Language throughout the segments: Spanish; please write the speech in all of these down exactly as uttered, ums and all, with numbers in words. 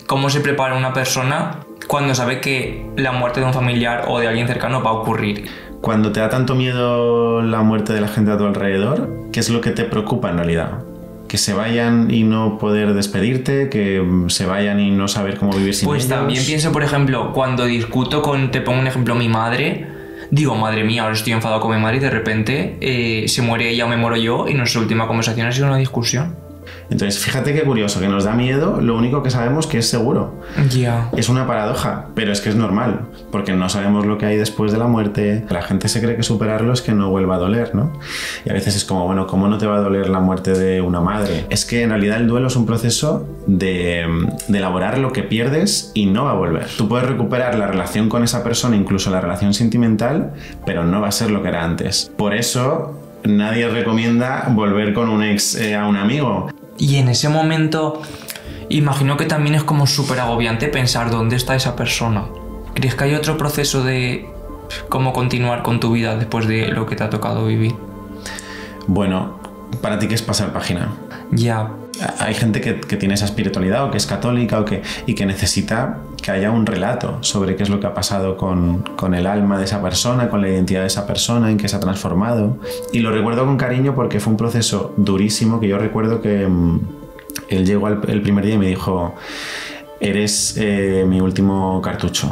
cómo se prepara una persona cuando sabe que la muerte de un familiar o de alguien cercano va a ocurrir. Cuando te da tanto miedo la muerte de la gente a tu alrededor, ¿qué es lo que te preocupa en realidad? ¿Que se vayan y no poder despedirte? ¿Que se vayan y no saber cómo vivir sin pues ellos? Pues también pienso, por ejemplo, cuando discuto con, te pongo un ejemplo, mi madre, digo, madre mía, ahora estoy enfadado con mi madre y de repente eh, se muere ella o me muero yo y nuestra última conversación ha sido una discusión. Entonces, fíjate qué curioso, que nos da miedo lo único que sabemos que es seguro. Ya. Yeah. Es una paradoja, pero es que es normal, porque no sabemos lo que hay después de la muerte. La gente se cree que superarlo es que no vuelva a doler, ¿no? Y a veces es como, bueno, ¿cómo no te va a doler la muerte de una madre? Es que en realidad el duelo es un proceso de, de elaborar lo que pierdes y no va a volver. Tú puedes recuperar la relación con esa persona, incluso la relación sentimental, pero no va a ser lo que era antes. Por eso nadie recomienda volver con un ex eh, a un amigo. Y en ese momento, imagino que también es como súper agobiante pensar dónde está esa persona. ¿Crees que hay otro proceso de cómo continuar con tu vida después de lo que te ha tocado vivir? Bueno, ¿para ti qué es pasar página? Ya. Hay gente que, que tiene esa espiritualidad o que es católica o que, y que necesita que haya un relato sobre qué es lo que ha pasado con, con el alma de esa persona, con la identidad de esa persona, en qué se ha transformado. Y lo recuerdo con cariño porque fue un proceso durísimo, que yo recuerdo que mmm, él llegó al, el primer día y me dijo: eres eh, mi último cartucho.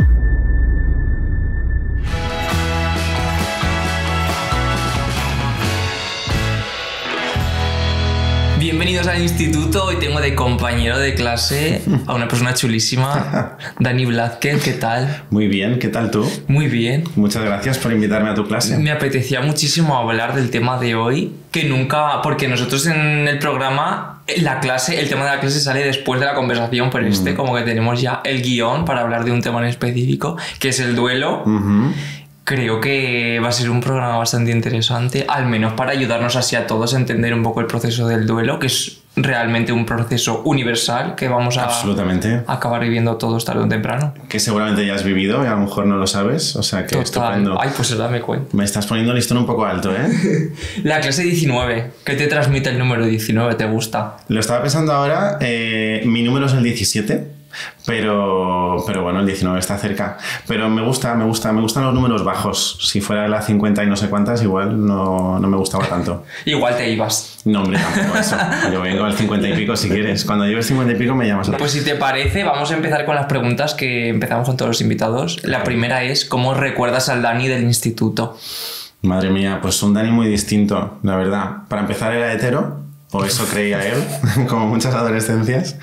Bienvenidos al instituto. Hoy tengo de compañero de clase a una persona chulísima, Dani Blázquez. ¿Qué tal? Muy bien, ¿qué tal tú? Muy bien. Muchas gracias por invitarme a tu clase. Me apetecía muchísimo hablar del tema de hoy, que nunca, porque nosotros en el programa, la clase, el tema de la clase sale después de la conversación, pero este mm. como que tenemos ya el guión para hablar de un tema en específico, que es el duelo. Uh-huh. Creo que va a ser un programa bastante interesante, al menos para ayudarnos así a todos a entender un poco el proceso del duelo, que es realmente un proceso universal que vamos a Absolutamente. acabar viviendo todos tarde o temprano. Que seguramente ya has vivido y a lo mejor no lo sabes, o sea que Total. Estupendo. Ay, pues dame cuenta. Me estás poniendo el listón un poco alto, ¿eh? La clase diecinueve, ¿qué te transmite el número diecinueve? ¿Te gusta? Lo estaba pensando ahora, eh, mi número es el diecisiete. Pero, pero bueno, el diecinueve está cerca. Pero me gusta, me gusta, me gustan los números bajos. Si fuera la cincuenta y no sé cuántas, igual no, no me gustaba tanto. Igual te ibas. No, hombre, tampoco eso. Yo vengo al cincuenta y pico si quieres. Cuando lleves cincuenta y pico me llamas. Pues si te parece, vamos a empezar con las preguntas que empezamos con todos los invitados. La primera es, ¿cómo recuerdas al Dani del instituto? Madre mía, pues un Dani muy distinto, la verdad. Para empezar era hetero, o eso creía él, como muchas adolescencias.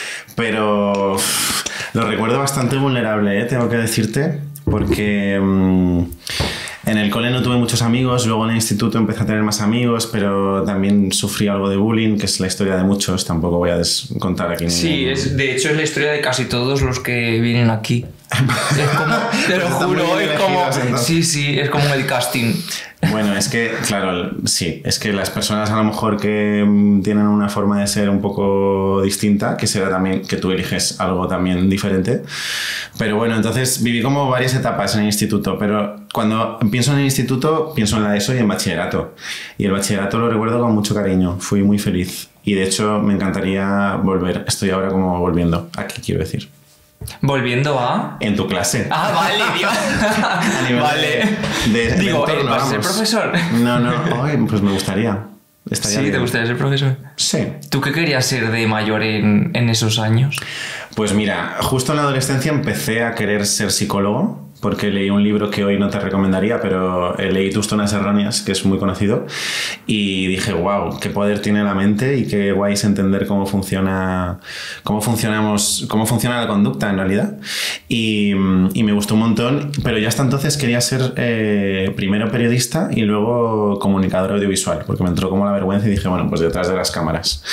Pero uff, lo recuerdo bastante vulnerable, ¿eh? Tengo que decirte, porque mmm, en el cole no tuve muchos amigos, luego en el instituto empecé a tener más amigos, pero también sufrí algo de bullying, que es la historia de muchos, tampoco voy a contar aquí. Sí, ningún... es, de hecho es la historia de casi todos los que vienen aquí. Es como, te lo juro, es como... Entonces. Sí, sí, es como el casting. Bueno, es que, claro, sí, es que las personas a lo mejor que tienen una forma de ser un poco distinta, que será también que tú eliges algo también diferente. Pero bueno, entonces viví como varias etapas en el instituto, pero cuando pienso en el instituto, pienso en la ESO y en bachillerato. Y el bachillerato lo recuerdo con mucho cariño, fui muy feliz. Y de hecho me encantaría volver, estoy ahora como volviendo, aquí quiero decir. ¿Volviendo a...? En tu clase. Ah, vale, tío. A nivel vale. de, de, Digo, de entorno, ¿vas a ser profesor? No, no, ay, pues me gustaría. Estaría sí, bien. ¿Te gustaría ser profesor? Sí. ¿Tú qué querías ser de mayor en, en esos años? Pues mira, justo en la adolescencia empecé a querer ser psicólogo, porque leí un libro que hoy no te recomendaría, pero leí Tus zonas erróneas, que es muy conocido, y dije, wow, qué poder tiene la mente y qué guay es entender cómo funciona, cómo funcionamos, cómo funciona la conducta en realidad. Y, y me gustó un montón, pero ya hasta entonces quería ser eh, primero periodista y luego comunicador audiovisual, porque me entró como la vergüenza y dije, bueno, pues detrás de las cámaras.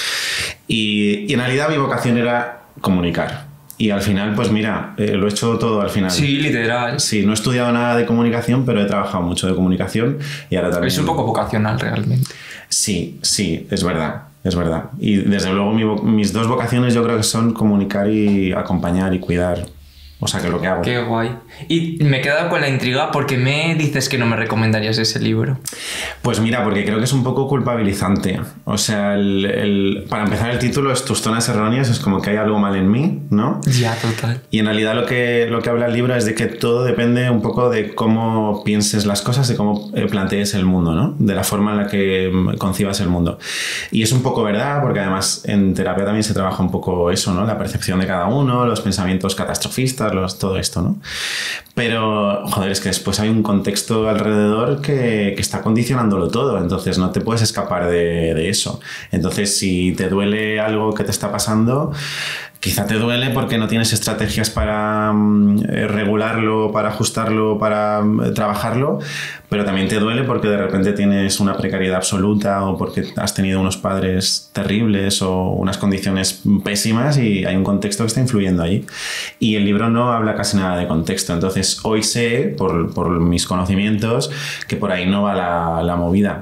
Y, y en realidad mi vocación era comunicar. Y al final, pues mira, eh, lo he hecho todo al final. Sí, literal. Sí, no he estudiado nada de comunicación, pero he trabajado mucho de comunicación y ahora también... Es un poco vocacional realmente. Sí, sí, es verdad, es verdad. Y desde luego mi, mis dos vocaciones yo creo que son comunicar y acompañar y cuidar. O sea, que es lo que hago. Qué guay. Y me he quedado con la intriga porque me dices que no me recomendarías ese libro. Pues mira, porque creo que es un poco culpabilizante. O sea, el, el, para empezar el título es Tus zonas erróneas, es como que hay algo mal en mí, ¿no? Ya, total. Y en realidad lo que, lo que habla el libro es de que todo depende un poco de cómo pienses las cosas, de cómo plantees el mundo, ¿no? De la forma en la que concibas el mundo. Y es un poco verdad, porque además en terapia también se trabaja un poco eso, ¿no? La percepción de cada uno, los pensamientos catastrofistas, los, todo esto, ¿no? Pero, joder, es que después hay un contexto alrededor que, que está condicionándolo todo, entonces no te puedes escapar de, de eso. Entonces, si te duele algo que te está pasando, quizá te duele porque no tienes estrategias para um, regularlo, para ajustarlo, para um, trabajarlo, pero también te duele porque de repente tienes una precariedad absoluta o porque has tenido unos padres terribles o unas condiciones pésimas y hay un contexto que está influyendo allí. Y el libro no habla casi nada de contexto, entonces hoy sé, por, por mis conocimientos, que por ahí no va la, la movida.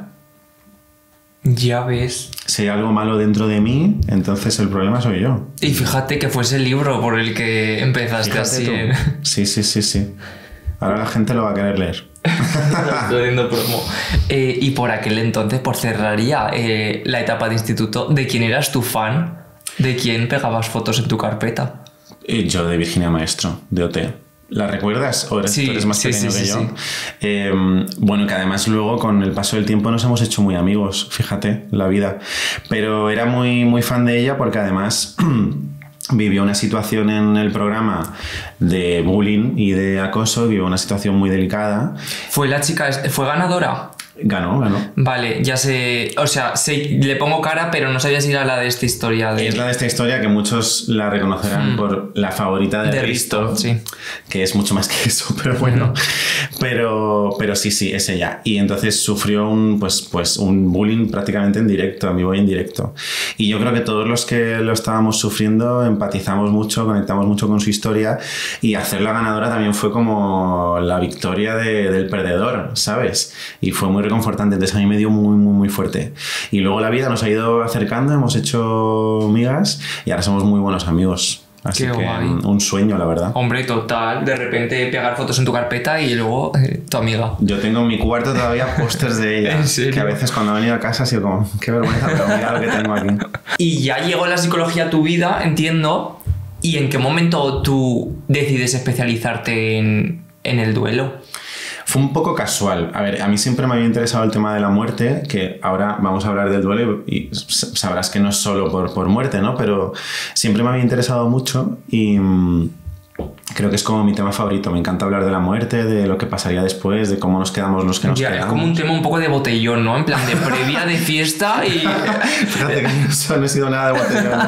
Ya ves. Si hay algo malo dentro de mí, entonces el problema soy yo. Y fíjate que fue ese libro por el que empezaste Fíjate así. tú. En... Sí, sí, sí, sí. Ahora la gente lo va a querer leer. Estoy haciendo promo. Eh, y por aquel entonces, por cerraría eh, la etapa de instituto, ¿de quién eras tu fan? ¿De quién pegabas fotos en tu carpeta? Y yo de Virginia Maestro, de O T. ¿La recuerdas? ¿O eres, sí, tú eres más sí, pequeño sí, que sí, yo? sí. Eh, bueno, que además luego con el paso del tiempo nos hemos hecho muy amigos, fíjate, la vida. Pero era muy, muy fan de ella porque además vivió una situación en el programa de bullying y de acoso, vivió una situación muy delicada. ¿Fue la chica, fue ganadora? Ganó, ganó. Vale, ya sé, o sea, sé, le pongo cara, pero no sabía si era la de esta historia. De... Es la de esta historia que muchos la reconocerán mm. por la favorita de, de Risto, Risto, sí. Que es mucho más que eso, pero bueno. Mm. Pero, pero sí, sí, es ella. Y entonces sufrió un, pues, pues, un bullying prácticamente en directo, en vivo y en directo. Y yo creo que todos los que lo estábamos sufriendo empatizamos mucho, conectamos mucho con su historia y hacerla ganadora también fue como la victoria de, del perdedor, ¿sabes? Y fue muy reconfortante, entonces a mí me dio muy, muy, muy fuerte. Y luego la vida nos ha ido acercando, hemos hecho migas y ahora somos muy buenos amigos. Así Qué que guay. Un sueño, la verdad. Hombre, total, de repente pegar fotos en tu carpeta y luego eh, tu amiga. Yo tengo en mi cuarto todavía pósters de ella. ¿En serio? Que a veces cuando he venido a casa ha sido como, qué vergüenza, pero mira lo que tengo aquí. Y ya llegó la psicología a tu vida, entiendo. ¿Y en qué momento tú decides especializarte en, en el duelo? Fue un poco casual. A ver, a mí siempre me había interesado el tema de la muerte, que ahora vamos a hablar del duelo y sabrás que no es solo por, por muerte, ¿no? Pero siempre me había interesado mucho y mmm, creo que es como mi tema favorito. Me encanta hablar de la muerte, de lo que pasaría después, de cómo nos quedamos los que nos ya, quedamos. Es como un tema un poco de botellón, ¿no? En plan de previa de fiesta y... Fíjate que no, no he sido nada de botellón.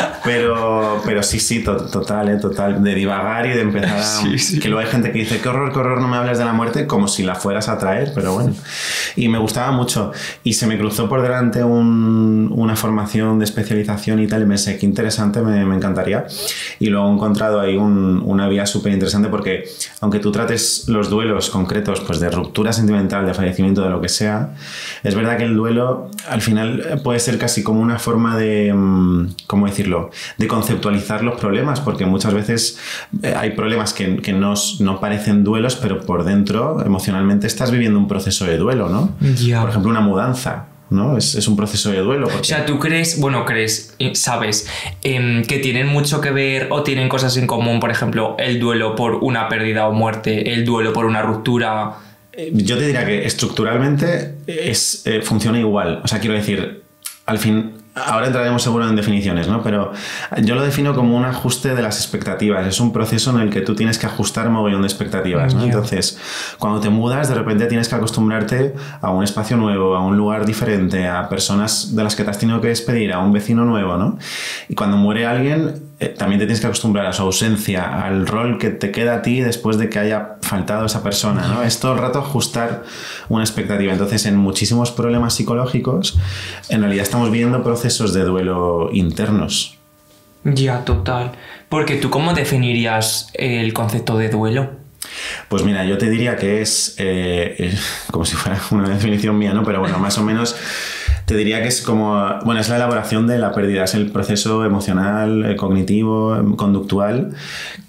Pero, pero sí, sí, to, total, ¿eh? Total. De divagar y de empezar a... Sí, sí. Que luego hay gente que dice, qué horror, qué horror, no me hables de la muerte, como si la fueras a traer, pero bueno. Y me gustaba mucho. Y se me cruzó por delante un, una formación de especialización y tal, y me sé, qué interesante, me, me encantaría. Y luego he encontrado ahí un, una vía súper interesante porque aunque tú trates los duelos concretos pues de ruptura sentimental, de fallecimiento, de lo que sea, es verdad que el duelo al final puede ser casi como una forma de, ¿cómo decirlo?, de conceptualizar los problemas, porque muchas veces hay problemas que, que no, no parecen duelos, pero por dentro emocionalmente estás viviendo un proceso de duelo, ¿no? Yeah. Por ejemplo, una mudanza, ¿no? Es, es un proceso de duelo. Porque... O sea, tú crees, bueno, crees, sabes, eh, que tienen mucho que ver o tienen cosas en común, por ejemplo, el duelo por una pérdida o muerte, el duelo por una ruptura. Yo te diría que estructuralmente es, eh, funciona igual. O sea, quiero decir, al fin... Ahora entraremos seguro en definiciones, ¿no? Pero yo lo defino como un ajuste de las expectativas. Es un proceso en el que tú tienes que ajustar un mogollón de expectativas, ¿no? Yeah. Entonces, cuando te mudas, de repente tienes que acostumbrarte a un espacio nuevo, a un lugar diferente, a personas de las que te has tenido que despedir, a un vecino nuevo, ¿no? Y cuando muere alguien, eh, también te tienes que acostumbrar a su ausencia, al rol que te queda a ti después de que haya faltado esa persona, ¿no? Es todo el rato ajustar una expectativa. Entonces, en muchísimos problemas psicológicos, en realidad estamos viendo procesos de duelo internos. Ya, total. Porque tú, ¿cómo definirías el concepto de duelo? Pues mira, yo te diría que es, eh, es como si fuera una definición mía, ¿no? Pero bueno, más o menos te diría que es como, bueno, es la elaboración de la pérdida, es el proceso emocional, cognitivo, conductual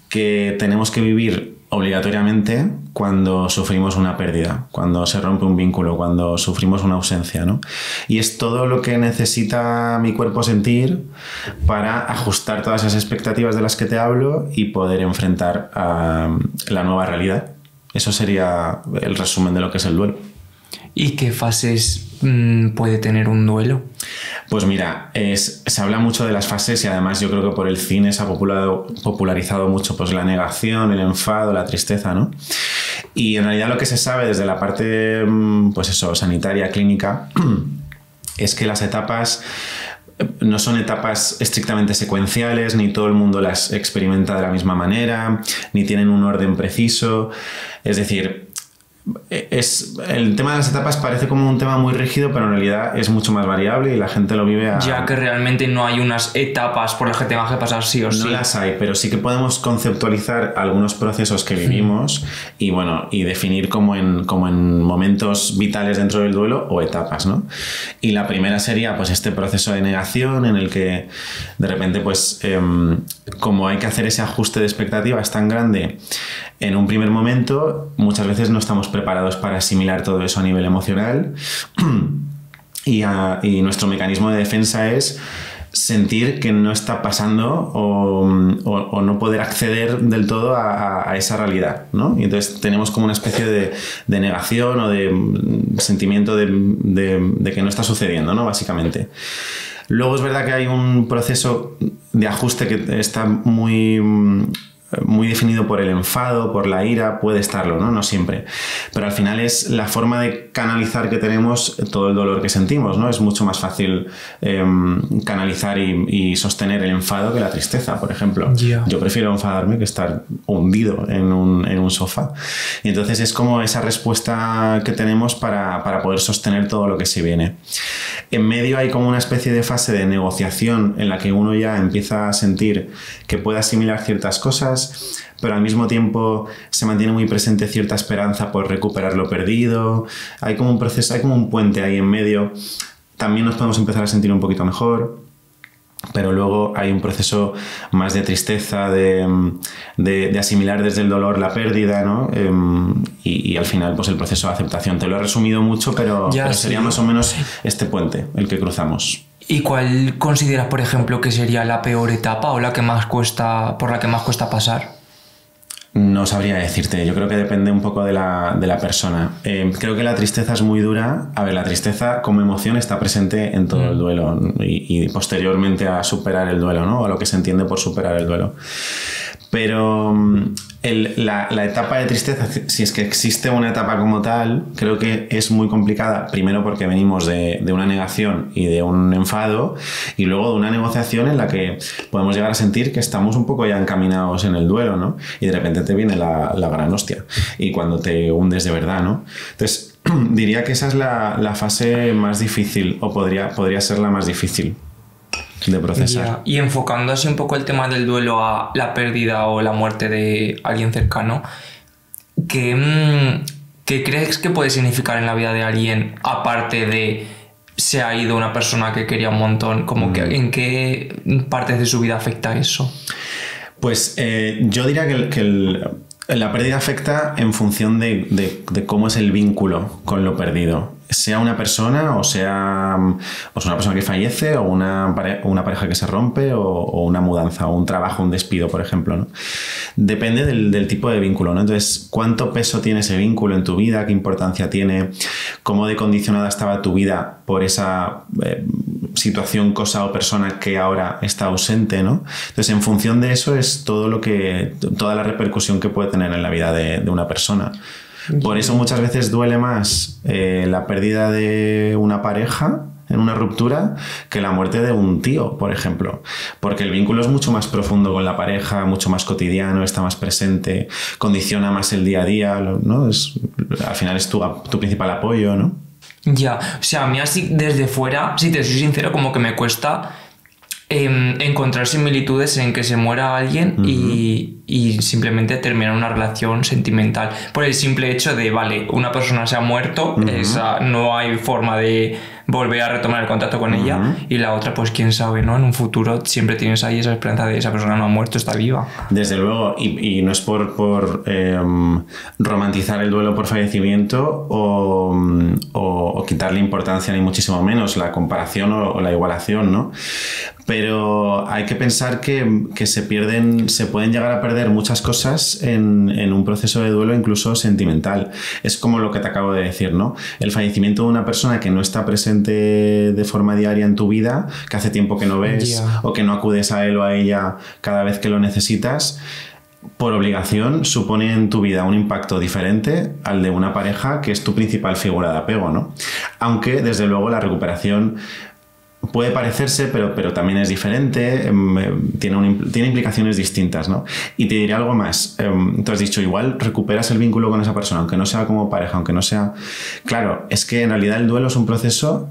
que tenemos que vivir obligatoriamente cuando sufrimos una pérdida, cuando se rompe un vínculo, cuando sufrimos una ausencia, ¿no? Y es todo lo que necesita mi cuerpo sentir para ajustar todas esas expectativas de las que te hablo y poder enfrentar a la nueva realidad. Eso sería el resumen de lo que es el duelo. ¿Y qué fases mmm, puede tener un duelo? Pues mira, es, se habla mucho de las fases y además yo creo que por el cine se ha populado, popularizado mucho pues, la negación, el enfado, la tristeza, ¿no? Y en realidad lo que se sabe desde la parte, pues eso, sanitaria, clínica, es que las etapas no son etapas estrictamente secuenciales, ni todo el mundo las experimenta de la misma manera, ni tienen un orden preciso. Es decir, es, el tema de las etapas parece como un tema muy rígido, pero en realidad es mucho más variable y la gente lo vive a... Ya que realmente no hay unas etapas por las que tengas que pasar sí o sí. No las hay, pero sí que podemos conceptualizar algunos procesos que vivimos y, bueno, y definir como en, como en momentos vitales dentro del duelo o etapas, ¿no? Y la primera sería pues este proceso de negación en el que de repente pues eh, como hay que hacer ese ajuste de expectativas tan grande en un primer momento, muchas veces no estamos preparados para asimilar todo eso a nivel emocional y, a, y nuestro mecanismo de defensa es sentir que no está pasando o, o, o no poder acceder del todo a, a esa realidad, ¿no? Y entonces tenemos como una especie de, de negación o de sentimiento de, de, de que no está sucediendo, ¿no? Básicamente. Luego es verdad que hay un proceso de ajuste que está muy... muy definido por el enfado, por la ira, puede estarlo, ¿no? No siempre. Pero al final es la forma de canalizar que tenemos todo el dolor que sentimos, ¿no? Es mucho más fácil eh, canalizar y, y sostener el enfado que la tristeza, por ejemplo. Yeah. Yo prefiero enfadarme que estar hundido en un, en un sofá. Y entonces es como esa respuesta que tenemos para, para poder sostener todo lo que se viene. En medio hay como una especie de fase de negociación en la que uno ya empieza a sentir que puede asimilar ciertas cosas, pero al mismo tiempo se mantiene muy presente cierta esperanza por recuperar lo perdido. Hay como un proceso, hay como un puente ahí en medio. También nos podemos empezar a sentir un poquito mejor, pero luego hay un proceso más de tristeza, de, de, de asimilar desde el dolor la pérdida, ¿no? Y, y al final pues el proceso de aceptación. Te lo he resumido mucho, pero, ya, pero sería sí. más o menos este puente el que cruzamos. ¿Y cuál consideras, por ejemplo, que sería la peor etapa o la que más cuesta, por la que más cuesta pasar? No sabría decirte, yo creo que depende un poco de la, de la persona. Eh, creo que la tristeza es muy dura. A ver, la tristeza como emoción está presente en todo mm. el duelo y, y posteriormente a superar el duelo, ¿no? O a lo que se entiende por superar el duelo. Pero el, la, la etapa de tristeza, si es que existe una etapa como tal, creo que es muy complicada. Primero porque venimos de, de una negación y de un enfado, y luego de una negociación en la que podemos llegar a sentir que estamos un poco ya encaminados en el duelo, ¿no? Y de repente te viene la, la gran hostia. Y cuando te hundes de verdad, ¿no? Entonces, diría que esa es la, la fase más difícil, o podría, podría ser la más difícil de procesar. Yeah. Y enfocando así un poco el tema del duelo a la pérdida o la muerte de alguien cercano, ¿qué, qué crees que puede significar en la vida de alguien aparte de se ha ido una persona que quería un montón? Como mm. que, ¿en qué partes de su vida afecta eso? Pues eh, yo diría que, el, que el, la pérdida afecta en función de, de, de cómo es el vínculo con lo perdido. Sea una persona o sea pues una persona que fallece o una, pare una pareja que se rompe o, o una mudanza o un trabajo, un despido, por ejemplo, ¿no? Depende del, del tipo de vínculo, ¿no? Entonces, ¿cuánto peso tiene ese vínculo en tu vida? ¿Qué importancia tiene? ¿Cómo de condicionada estaba tu vida por esa eh, situación, cosa o persona que ahora está ausente, ¿no? Entonces, en función de eso es todo lo que, toda la repercusión que puede tener en la vida de, de una persona. Por eso muchas veces duele más eh, la pérdida de una pareja en una ruptura que la muerte de un tío, por ejemplo. Porque el vínculo es mucho más profundo con la pareja, mucho más cotidiano, está más presente, condiciona más el día a día, ¿no? Es, al final es tu, tu principal apoyo, ¿no? Ya, o sea, a mí así desde fuera, si te soy sincero, como que me cuesta eh, encontrar similitudes en que se muera alguien uh-huh. y, y simplemente terminar una relación sentimental. Por el simple hecho de, vale, una persona se ha muerto, uh-huh. esa, no hay forma de volver a retomar el contacto con uh-huh. ella, y la otra, pues quién sabe, ¿no? En un futuro siempre tienes ahí esa esperanza de esa persona no ha muerto, está viva. Desde luego, y, y no es por, por eh, romantizar el duelo por fallecimiento o, o, o quitarle importancia, ni muchísimo menos la comparación o, o la igualación, ¿no? Pero hay que pensar que, que se pierden, se pueden llegar a perder muchas cosas en, en un proceso de duelo, incluso sentimental. Es como lo que te acabo de decir, ¿no? El fallecimiento de una persona que no está presente de forma diaria en tu vida, que hace tiempo que no ves, yeah. o que no acudes a él o a ella cada vez que lo necesitas, por obligación supone en tu vida un impacto diferente al de una pareja que es tu principal figura de apego, ¿no? Aunque, desde luego, la recuperación puede parecerse, pero, pero también es diferente, eh, tiene, un, tiene implicaciones distintas, ¿no? Y te diré algo más. Eh, tú has dicho, igual recuperas el vínculo con esa persona, aunque no sea como pareja, aunque no sea... Claro, es que en realidad el duelo es un proceso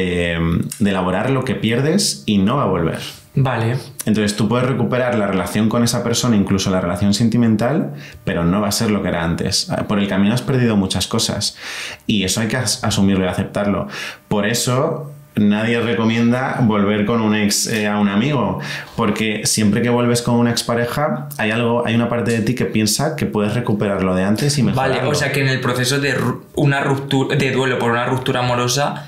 de, de elaborar lo que pierdes y no va a volver. Vale. Entonces tú puedes recuperar la relación con esa persona, incluso la relación sentimental, pero no va a ser lo que era antes. Por el camino has perdido muchas cosas y eso hay que as- asumirlo y aceptarlo. Por eso... Nadie recomienda volver con un ex eh, a un amigo, porque siempre que vuelves con una expareja hay algo, hay una parte de ti que piensa que puedes recuperar lo de antes y mejorarlo. Vale, o sea que en el proceso de una ruptura, de duelo por una ruptura amorosa,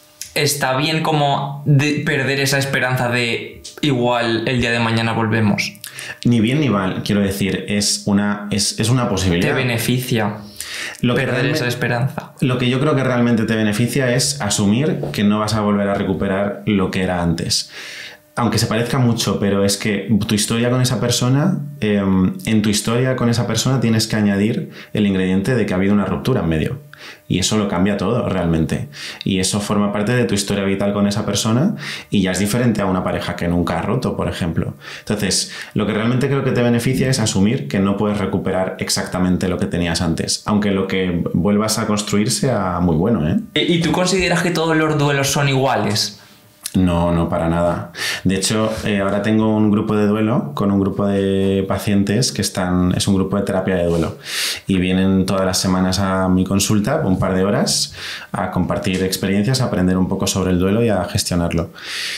está bien como de perder esa esperanza de igual el día de mañana volvemos. Ni bien ni mal, quiero decir, es una, es, es una posibilidad. Te beneficia. Lo perder que esa esperanza. Lo que yo creo que realmente te beneficia es asumir que no vas a volver a recuperar lo que era antes. Aunque se parezca mucho, pero es que tu historia con esa persona, eh, en tu historia con esa persona tienes que añadir el ingrediente de que ha habido una ruptura en medio. Y eso lo cambia todo realmente. Y eso forma parte de tu historia vital con esa persona y ya es diferente a una pareja que nunca ha roto, por ejemplo. Entonces, lo que realmente creo que te beneficia es asumir que no puedes recuperar exactamente lo que tenías antes, aunque lo que vuelvas a construir sea muy bueno, ¿eh? ¿Y tú consideras que todos los duelos son iguales? No, no, para nada. De hecho, eh, ahora tengo un grupo de duelo con un grupo de pacientes que están, es un grupo de terapia de duelo y vienen todas las semanas a mi consulta, un par de horas, a compartir experiencias, a aprender un poco sobre el duelo y a gestionarlo.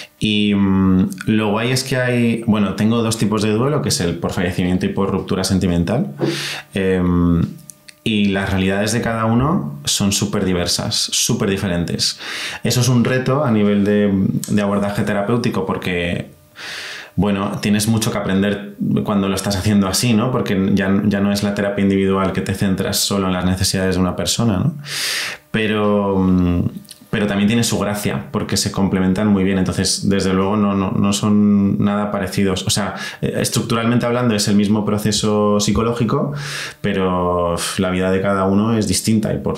Y mmm, lo guay es que hay, bueno, tengo dos tipos de duelo, que es el por fallecimiento y por ruptura sentimental. Eh, Y las realidades de cada uno son súper diversas, súper diferentes. Eso es un reto a nivel de, de abordaje terapéutico porque, bueno, tienes mucho que aprender cuando lo estás haciendo así, ¿no? Porque ya, ya no es la terapia individual que te centras solo en las necesidades de una persona, ¿no? Pero... pero también tiene su gracia porque se complementan muy bien, entonces desde luego no, no, no son nada parecidos, o sea, estructuralmente hablando es el mismo proceso psicológico, pero la vida de cada uno es distinta y por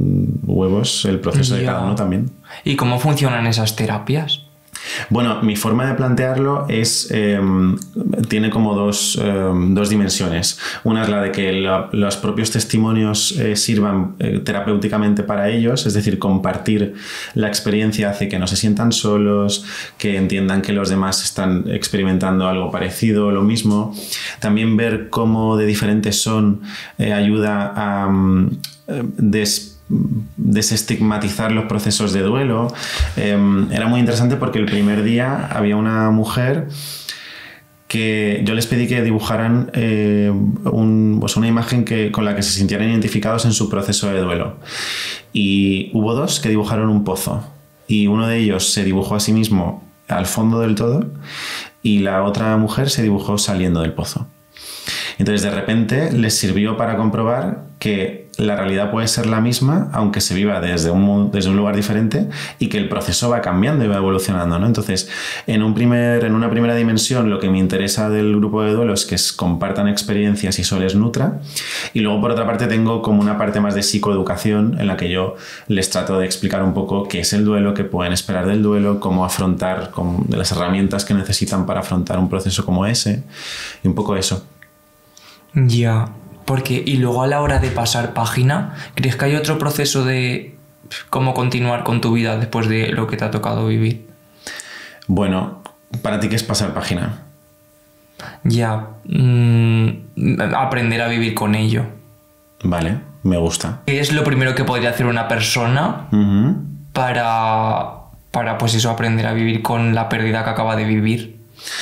huevos el proceso yeah. de cada uno también. ¿Y cómo funcionan esas terapias? Bueno, mi forma de plantearlo es eh, tiene como dos, eh, dos dimensiones. Una es la de que la, los propios testimonios eh, sirvan eh, terapéuticamente para ellos, es decir, compartir la experiencia hace que no se sientan solos, que entiendan que los demás están experimentando algo parecido, lo mismo. También ver cómo de diferentes son eh, ayuda a um, des desestigmatizar los procesos de duelo. Eh, era muy interesante porque el primer día había una mujer que yo les pedí que dibujaran eh, un, pues una imagen que, con la que se sintieran identificados en su proceso de duelo. Y hubo dos que dibujaron un pozo. Y uno de ellos se dibujó a sí mismo al fondo del todo y la otra mujer se dibujó saliendo del pozo. Entonces, de repente, les sirvió para comprobar que la realidad puede ser la misma, aunque se viva desde un, desde un lugar diferente y que el proceso va cambiando y va evolucionando, ¿no? Entonces, en, un primer, en una primera dimensión, lo que me interesa del grupo de duelo es que compartan experiencias y eso les nutra. Y luego, por otra parte, tengo como una parte más de psicoeducación en la que yo les trato de explicar un poco qué es el duelo, qué pueden esperar del duelo, cómo afrontar, cómo, de las herramientas que necesitan para afrontar un proceso como ese y un poco eso. Ya, porque y luego a la hora de pasar página, ¿crees que hay otro proceso de cómo continuar con tu vida después de lo que te ha tocado vivir? Bueno, ¿para ti qué es pasar página? Ya, mmm, aprender a vivir con ello. Vale, me gusta. ¿Qué es lo primero que podría hacer una persona uh-huh. para para pues eso, aprender a vivir con la pérdida que acaba de vivir?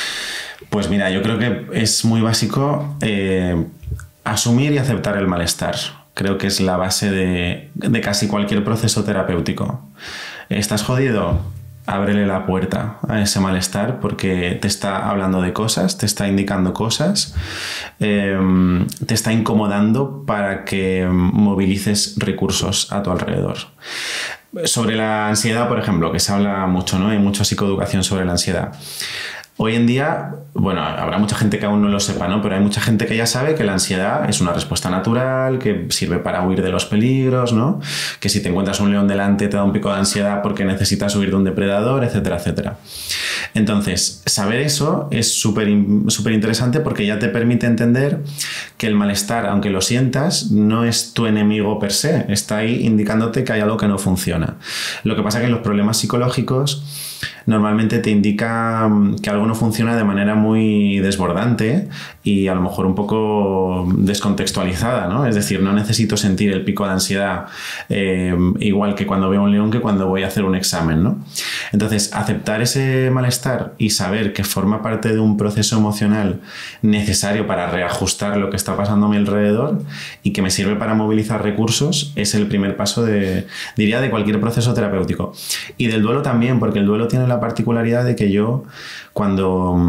Pues mira, yo creo que es muy básico eh, asumir y aceptar el malestar. Creo que es la base de, de casi cualquier proceso terapéutico. ¿Estás jodido? Ábrele la puerta a ese malestar porque te está hablando de cosas, te está indicando cosas, eh, te está incomodando para que movilices recursos a tu alrededor. Sobre la ansiedad, por ejemplo, que se habla mucho, ¿no? Hay mucha psicoeducación sobre la ansiedad. Hoy en día, bueno, habrá mucha gente que aún no lo sepa, ¿no? Pero hay mucha gente que ya sabe que la ansiedad es una respuesta natural, que sirve para huir de los peligros, ¿no? Que si te encuentras un león delante te da un pico de ansiedad porque necesitas huir de un depredador, etcétera, etcétera. Entonces, saber eso es súper súper interesante porque ya te permite entender que el malestar, aunque lo sientas, no es tu enemigo per se. Está ahí indicándote que hay algo que no funciona. Lo que pasa es que en los problemas psicológicos normalmente te indica que algo no funciona de manera muy desbordante y a lo mejor un poco descontextualizada, ¿no? Es decir, no necesito sentir el pico de ansiedad eh, igual que cuando veo un león que cuando voy a hacer un examen, ¿no? Entonces, aceptar ese malestar y saber que forma parte de un proceso emocional necesario para reajustar lo que está pasando a mi alrededor y que me sirve para movilizar recursos es el primer paso de, diría, de cualquier proceso terapéutico. Y del duelo también, porque el duelo tiene la particularidad de que yo cuando,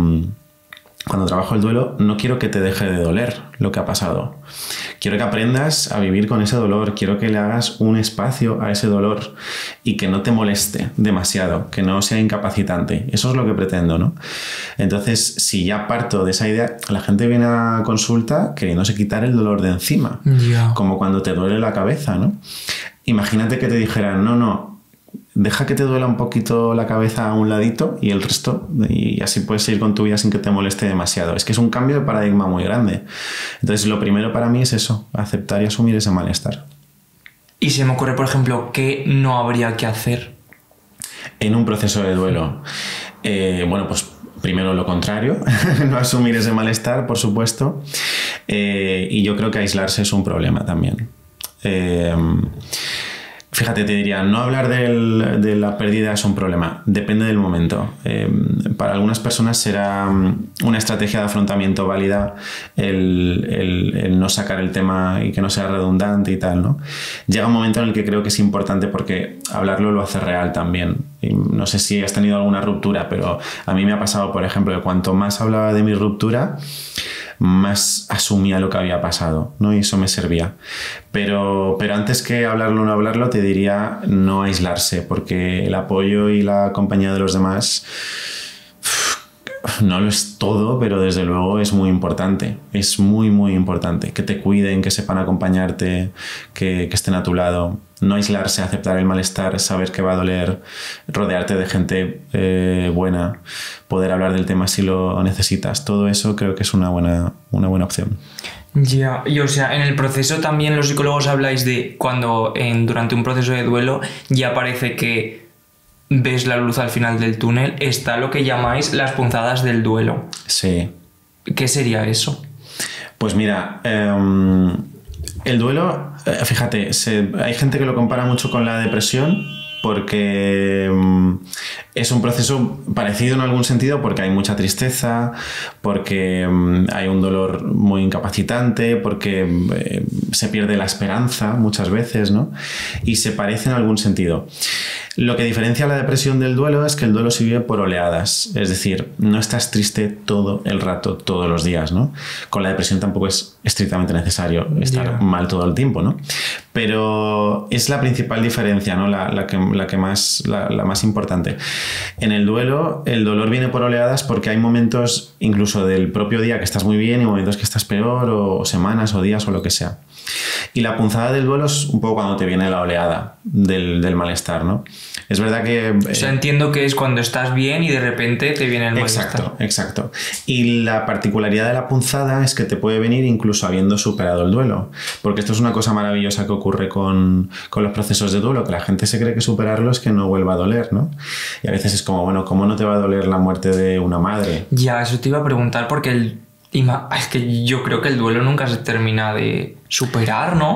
cuando trabajo el duelo no quiero que te deje de doler lo que ha pasado. Quiero que aprendas a vivir con ese dolor, quiero que le hagas un espacio a ese dolor y que no te moleste demasiado, que no sea incapacitante. Eso es lo que pretendo, ¿no? Entonces, si ya parto de esa idea, la gente viene a consulta queriéndose quitar el dolor de encima, yeah. Como cuando te duele la cabeza, ¿no? Imagínate que te dijeran, no, no, deja que te duela un poquito la cabeza a un ladito y el resto, y así puedes seguir con tu vida sin que te moleste demasiado. Es que es un cambio de paradigma muy grande. Entonces, lo primero para mí es eso, aceptar y asumir ese malestar. Y se me ocurre, por ejemplo, ¿qué no habría que hacer en un proceso de duelo? Eh, bueno, pues primero lo contrario, no asumir ese malestar, por supuesto. Eh, y yo creo que aislarse es un problema también. Eh, Fíjate, te diría, no hablar del, de la pérdida es un problema, depende del momento. Eh, para algunas personas será una estrategia de afrontamiento válida el, el, el no sacar el tema y que no sea redundante y tal, ¿no? Llega un momento en el que creo que es importante porque hablarlo lo hace real también. Y no sé si has tenido alguna ruptura, pero a mí me ha pasado, por ejemplo, que cuanto más hablaba de mi ruptura, más asumía lo que había pasado, ¿no? Y eso me servía. Pero, pero antes que hablarlo o no hablarlo, te diría no aislarse, porque el apoyo y la compañía de los demás no lo es todo, pero desde luego es muy importante. Es muy, muy importante. Que te cuiden, que sepan acompañarte, que, que estén a tu lado. No aislarse, aceptar el malestar, saber que va a doler, rodearte de gente eh, buena, poder hablar del tema si lo necesitas. Todo eso creo que es una buena, una buena opción. Ya, y o sea, en el proceso también los psicólogos habláis de cuando en, durante un proceso de duelo ya parece que ves la luz al final del túnel, está lo que llamáis las punzadas del duelo. Sí. ¿Qué sería eso? Pues mira, eh, el duelo, eh, fíjate, se, hay gente que lo compara mucho con la depresión porque um, es un proceso parecido en algún sentido porque hay mucha tristeza, porque um, hay un dolor muy incapacitante, porque eh, se pierde la esperanza muchas veces, ¿no? Y se parece en algún sentido. Lo que diferencia la depresión del duelo es que el duelo se vive por oleadas, es decir, no estás triste todo el rato, todos los días, ¿no? Con la depresión tampoco es estrictamente necesario estar yeah. mal todo el tiempo, ¿no? Pero es la principal diferencia, ¿no? La, la, que, la, que más, la, la más importante. En el duelo, el dolor viene por oleadas porque hay momentos, incluso del propio día, que estás muy bien y momentos que estás peor, o, o semanas o días o lo que sea. Y la punzada del duelo es un poco cuando te viene la oleada del, del malestar, ¿no? Es verdad que... O sea, entiendo que es cuando estás bien y de repente te viene el malestar. Exacto, exacto. Y la particularidad de la punzada es que te puede venir incluso habiendo superado el duelo. Porque esto es una cosa maravillosa que ocurre con, con los procesos de duelo, que la gente se cree que superarlo es que no vuelva a doler, ¿no? Y a veces es como, bueno, ¿cómo no te va a doler la muerte de una madre? Ya, eso te iba a preguntar porque el... Es que yo creo que el duelo nunca se termina de superar, ¿no?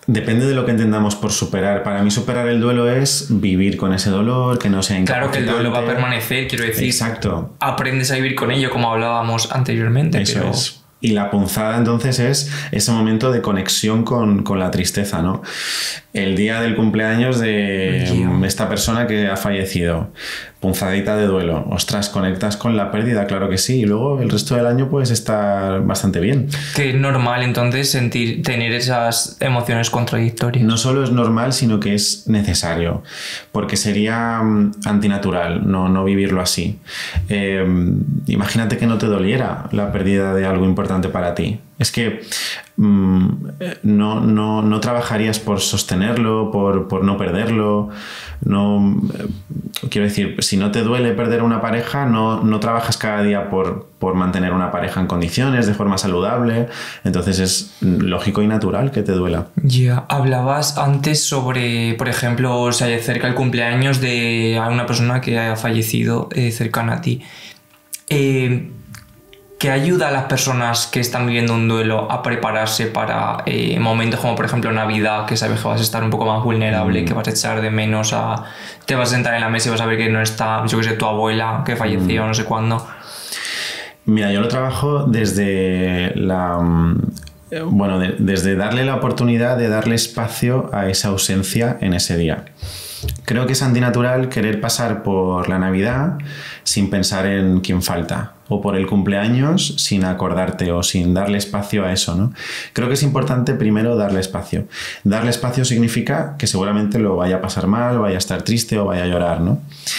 Depende de lo que entendamos por superar. Para mí superar el duelo es vivir con ese dolor, que no sea Claro que el incapacitante. duelo va a permanecer, quiero decir. Exacto. Aprendes a vivir con ello, como hablábamos anteriormente. Eso pero... es. Y la punzada entonces es ese momento de conexión con, con la tristeza, ¿no? El día del cumpleaños de Yeah. esta persona que ha fallecido. Punzadita de duelo. Ostras, conectas con la pérdida, claro que sí. Y luego el resto del año puedes estar bastante bien. Que es normal entonces sentir, tener esas emociones contradictorias. No solo es normal, sino que es necesario. Porque sería mm, antinatural no, no vivirlo así. Eh, imagínate que no te doliera la pérdida de algo importante para ti. Es que mmm, no, no, no trabajarías por sostenerlo, por, por no perderlo. No, eh, quiero decir, si no te duele perder una pareja, no, no trabajas cada día por, por mantener una pareja en condiciones, de forma saludable. Entonces es lógico y natural que te duela. Ya, hablabas antes sobre, por ejemplo, se acerca el cumpleaños de una persona que ha fallecido eh, cercana a ti. Eh, ¿Qué ayuda a las personas que están viviendo un duelo a prepararse para eh, momentos como por ejemplo Navidad, que sabes que vas a estar un poco más vulnerable, mm. que vas a echar de menos a... Te vas a sentar en la mesa y vas a ver que no está, yo que sé, tu abuela que falleció, mm. no sé cuándo? Mira, yo lo trabajo desde la... Bueno, de, desde darle la oportunidad de darle espacio a esa ausencia en ese día. Creo que es antinatural querer pasar por la Navidad sin pensar en quién falta, o por el cumpleaños sin acordarte o sin darle espacio a eso, ¿no? Creo que es importante primero darle espacio. Darle espacio significa que seguramente lo vaya a pasar mal, vaya a estar triste o vaya a llorar, ¿no?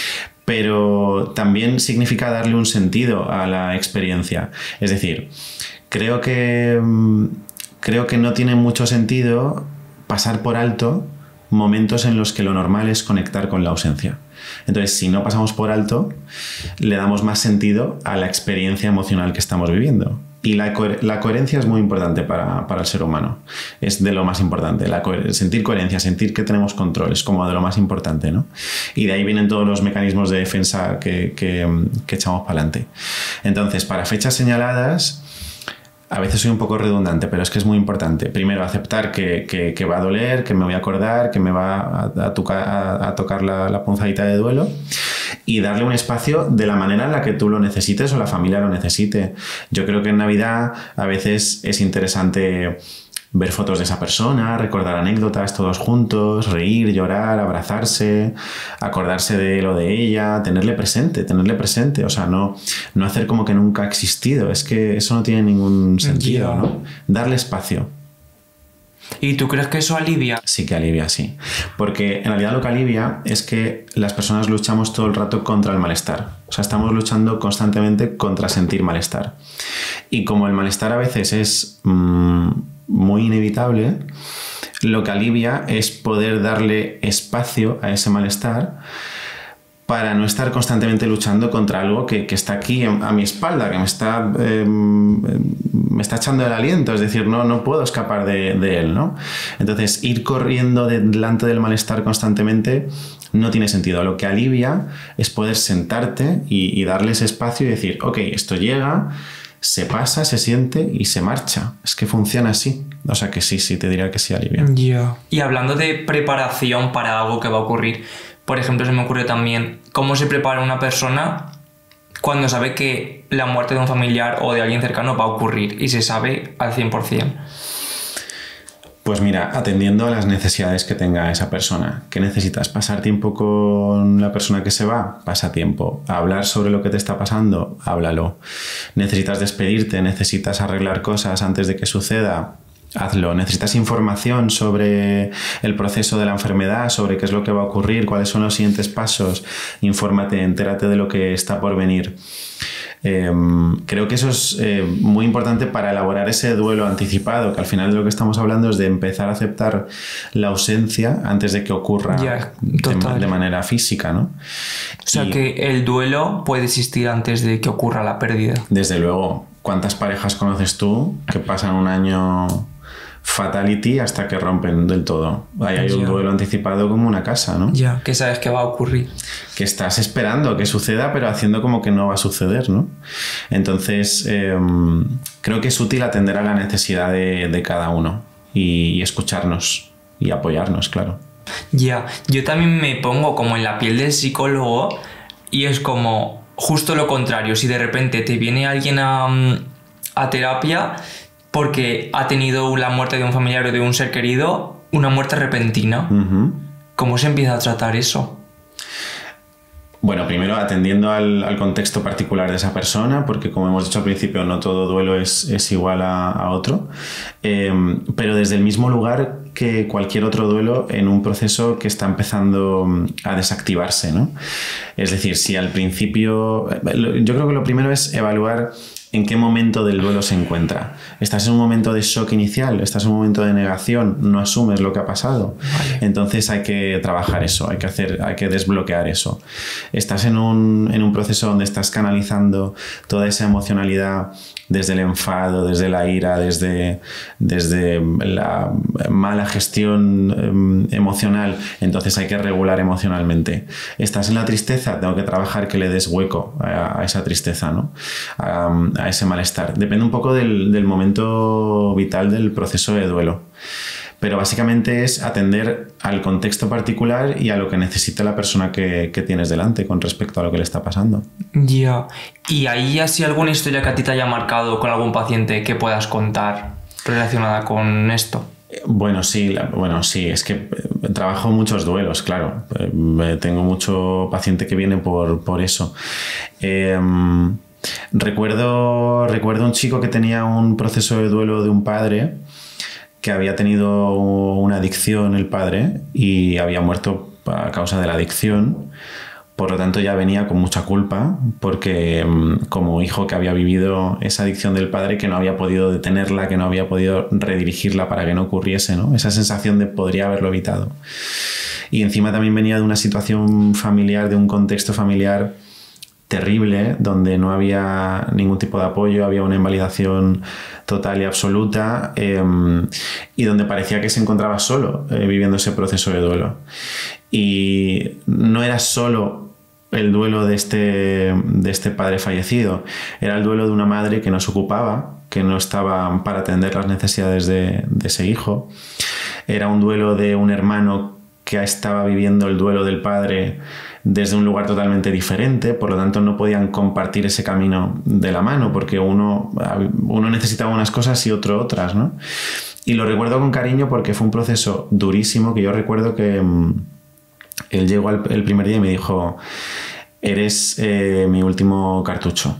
Pero también significa darle un sentido a la experiencia. Es decir, creo que, creo que no tiene mucho sentido pasar por alto momentos en los que lo normal es conectar con la ausencia. Entonces, si no pasamos por alto, le damos más sentido a la experiencia emocional que estamos viviendo. Y la, co la coherencia es muy importante para, para el ser humano. Es de lo más importante. La co sentir coherencia, sentir que tenemos control, es como de lo más importante, ¿no? Y de ahí vienen todos los mecanismos de defensa que, que, que echamos para adelante. Entonces, para fechas señaladas... A veces soy un poco redundante, pero es que es muy importante. Primero, aceptar que, que, que va a doler, que me voy a acordar, que me va a, a, tocar, a, a tocar la, la punzadita de duelo, y darle un espacio de la manera en la que tú lo necesites o la familia lo necesite. Yo creo que en Navidad a veces es interesante ver fotos de esa persona, recordar anécdotas todos juntos, reír, llorar, abrazarse, acordarse de él o de ella, tenerle presente, tenerle presente, o sea, no, no hacer como que nunca ha existido, es que eso no tiene ningún sentido, yeah. ¿no? Darle espacio. ¿Y tú crees que eso alivia? Sí que alivia, sí. Porque en realidad lo que alivia es que las personas luchamos todo el rato contra el malestar. O sea, estamos luchando constantemente contra sentir malestar. Y como el malestar a veces es... Mmm, muy inevitable, lo que alivia es poder darle espacio a ese malestar para no estar constantemente luchando contra algo que, que está aquí a mi espalda, que me está, eh, me está echando el aliento, es decir, no, no puedo escapar de, de él, ¿no? Entonces, ir corriendo de, delante del malestar constantemente no tiene sentido. Lo que alivia es poder sentarte y, y darle ese espacio y decir, ok, esto llega... se pasa, se siente y se marcha. Es que funciona así. O sea que sí, sí, te diría que sí alivia. Yeah. Y hablando de preparación para algo que va a ocurrir, por ejemplo, se me ocurre también cómo se prepara una persona cuando sabe que la muerte de un familiar o de alguien cercano va a ocurrir y se sabe al cien por cien. Pues mira, atendiendo a las necesidades que tenga esa persona. ¿Qué necesitas? ¿Pasar tiempo con la persona que se va? Pasa tiempo. ¿Hablar sobre lo que te está pasando? Háblalo. ¿Necesitas despedirte? ¿Necesitas arreglar cosas antes de que suceda? Hazlo. ¿Necesitas información sobre el proceso de la enfermedad? ¿Sobre qué es lo que va a ocurrir? ¿Cuáles son los siguientes pasos? Infórmate, entérate de lo que está por venir. Eh, creo que eso es eh, muy importante para elaborar ese duelo anticipado, que al final de lo que estamos hablando es de empezar a aceptar la ausencia antes de que ocurra yeah, de, de manera física, ¿no? O sea, y, que el duelo puede existir antes de que ocurra la pérdida. Desde luego. ¿Cuántas parejas conoces tú que pasan un año fatality hasta que rompen del todo? Ahí hay yeah. un duelo anticipado como una casa, ¿no? Ya, yeah, que sabes que va a ocurrir. Que estás esperando que suceda, pero haciendo como que no va a suceder, ¿no? Entonces, eh, creo que es útil atender a la necesidad de, de cada uno y, y escucharnos. y apoyarnos, claro. Ya, yo también me pongo como en la piel del psicólogo y es como justo lo contrario. Si de repente te viene alguien a, a terapia porque ha tenido la muerte de un familiar o de un ser querido, una muerte repentina, Uh-huh. ¿cómo se empieza a tratar eso? Bueno, primero atendiendo al, al contexto particular de esa persona, porque como hemos dicho al principio, no todo duelo es, es igual a, a otro, eh, pero desde el mismo lugar que cualquier otro duelo en un proceso que está empezando a desactivarse, ¿no? Es decir, si al principio... Yo creo que lo primero es evaluar en qué momento del duelo se encuentra. ¿Estás en un momento de shock inicial? ¿Estás en un momento de negación? ¿No asumes lo que ha pasado? Vale. Entonces hay que trabajar eso, hay que, hacer, hay que desbloquear eso. ¿Estás en un, en un proceso donde estás canalizando toda esa emocionalidad desde el enfado, desde la ira, desde, desde la mala gestión eh, emocional? Entonces hay que regular emocionalmente. ¿Estás en la tristeza? Tengo que trabajar que le des hueco a, a esa tristeza, ¿no? A, a ese malestar. Depende un poco del, del momento vital del proceso de duelo. Pero básicamente es atender al contexto particular y a lo que necesita la persona que, que tienes delante con respecto a lo que le está pasando. Ya. ¿Y hay así alguna historia que a ti te haya marcado con algún paciente que puedas contar relacionada con esto? Bueno, sí, la, bueno, sí, es que trabajo muchos duelos, claro. Eh, tengo mucho paciente que viene por, por eso. Eh, recuerdo, recuerdo un chico que tenía un proceso de duelo de un padre que había tenido una adicción el padre y había muerto a causa de la adicción. Por lo tanto, ya venía con mucha culpa porque como hijo que había vivido esa adicción del padre, que no había podido detenerla, que no había podido redirigirla para que no ocurriese, ¿no? Esa sensación de podría haberlo evitado. Y encima también venía de una situación familiar, de un contexto familiar terrible, donde no había ningún tipo de apoyo, había una invalidación total y absoluta, eh, y donde parecía que se encontraba solo eh, viviendo ese proceso de duelo. Y no era solo el duelo de este, de este padre fallecido, era el duelo de una madre que no se ocupaba, que no estaba para atender las necesidades de, de ese hijo. Era un duelo de un hermano que estaba viviendo el duelo del padre desde un lugar totalmente diferente, por lo tanto no podían compartir ese camino de la mano, porque uno, uno necesitaba unas cosas y otro otras, ¿no? Y lo recuerdo con cariño porque fue un proceso durísimo, que yo recuerdo que mmm, él llegó al, el primer día y me dijo: eres eh, mi último cartucho.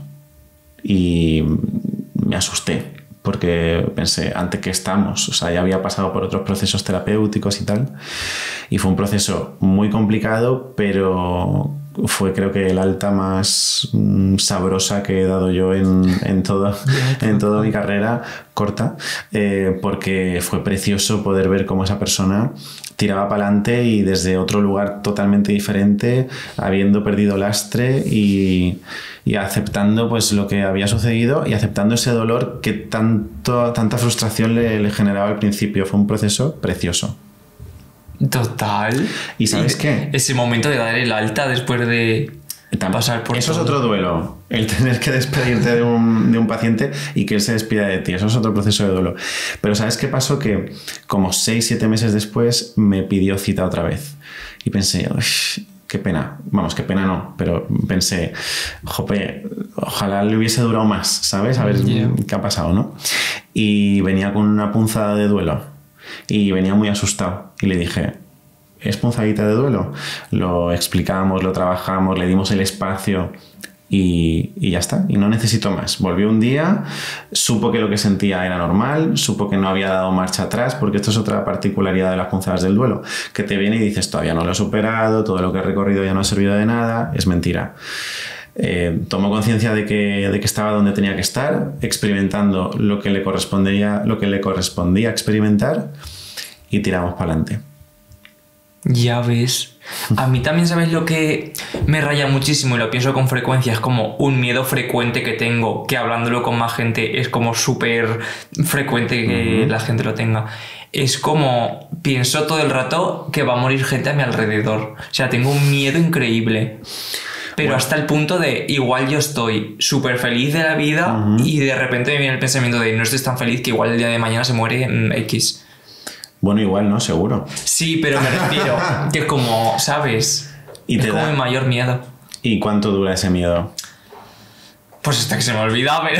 Y me asusté, porque pensé, ¿ante qué estamos? O sea, ya había pasado por otros procesos terapéuticos y tal. Y fue un proceso muy complicado, pero fue, creo que, el alta más mm, sabrosa que he dado yo en, en, todo, en toda mi carrera corta, eh, porque fue precioso poder ver cómo esa persona tiraba para adelante y desde otro lugar totalmente diferente, habiendo perdido lastre y, y aceptando pues lo que había sucedido y aceptando ese dolor que tanto, tanta frustración le, le generaba al principio. Fue un proceso precioso. Total. ¿Y sabes y qué? Ese momento de dar el alta después de pasar por eso todo. Es otro duelo, el tener que despedirte de un, de un paciente y que él se despida de ti. Eso es otro proceso de duelo. Pero ¿sabes qué pasó? Que como seis, siete meses después me pidió cita otra vez. Y pensé, qué pena. Vamos, qué pena no. Pero pensé, jope, ojalá le hubiese durado más, ¿sabes? A ver yeah. qué ha pasado, ¿no? Y venía con una punzada de duelo. Y venía muy asustado. Y le dije, ¿es punzadita de duelo? Lo explicamos, lo trabajamos, le dimos el espacio y, y ya está. Y no necesito más. Volvió un día, supo que lo que sentía era normal, supo que no había dado marcha atrás, porque esto es otra particularidad de las punzadas del duelo, que te viene y dices, todavía no lo he superado, todo lo que he recorrido ya no ha servido de nada. Es mentira. Eh, tomó conciencia de que, de que estaba donde tenía que estar, experimentando lo que le correspondía, lo que le correspondía experimentar, y tiramos para adelante. Ya ves. A mí también, ¿sabes lo que me raya muchísimo y lo pienso con frecuencia? Es como un miedo frecuente que tengo, que hablándolo con más gente es como súper frecuente que uh-huh. la gente lo tenga. Es como, pienso todo el rato que va a morir gente a mi alrededor. O sea, tengo un miedo increíble. Pero bueno, hasta el punto de, igual yo estoy súper feliz de la vida uh-huh. y de repente me viene el pensamiento de, no estés tan feliz que igual el día de mañana se muere en X. Bueno, igual no, seguro. Sí, pero me refiero que es como, ¿sabes? Y es te como da... mi mayor miedo. ¿Y cuánto dura ese miedo? Pues hasta que se me olvida, pero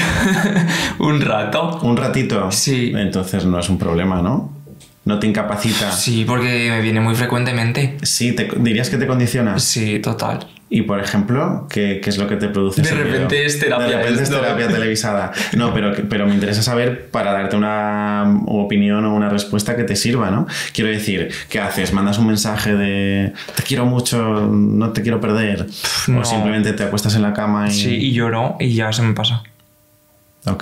un rato. ¿Un ratito? Sí. Entonces no es un problema, ¿no? ¿No te incapacita? Sí, porque me viene muy frecuentemente. Sí, te, ¿dirías que te condiciona? Sí, total. Y, por ejemplo, ¿qué, qué es lo que te produce De ese repente miedo? es terapia. De repente es esto. terapia televisada. No, pero, pero me interesa saber para darte una opinión o una respuesta que te sirva, ¿no? Quiero decir, ¿qué haces? ¿Mandas un mensaje de te quiero mucho, no te quiero perder? No. ¿O simplemente te acuestas en la cama y...? Sí, y lloro y ya se me pasa. Ok.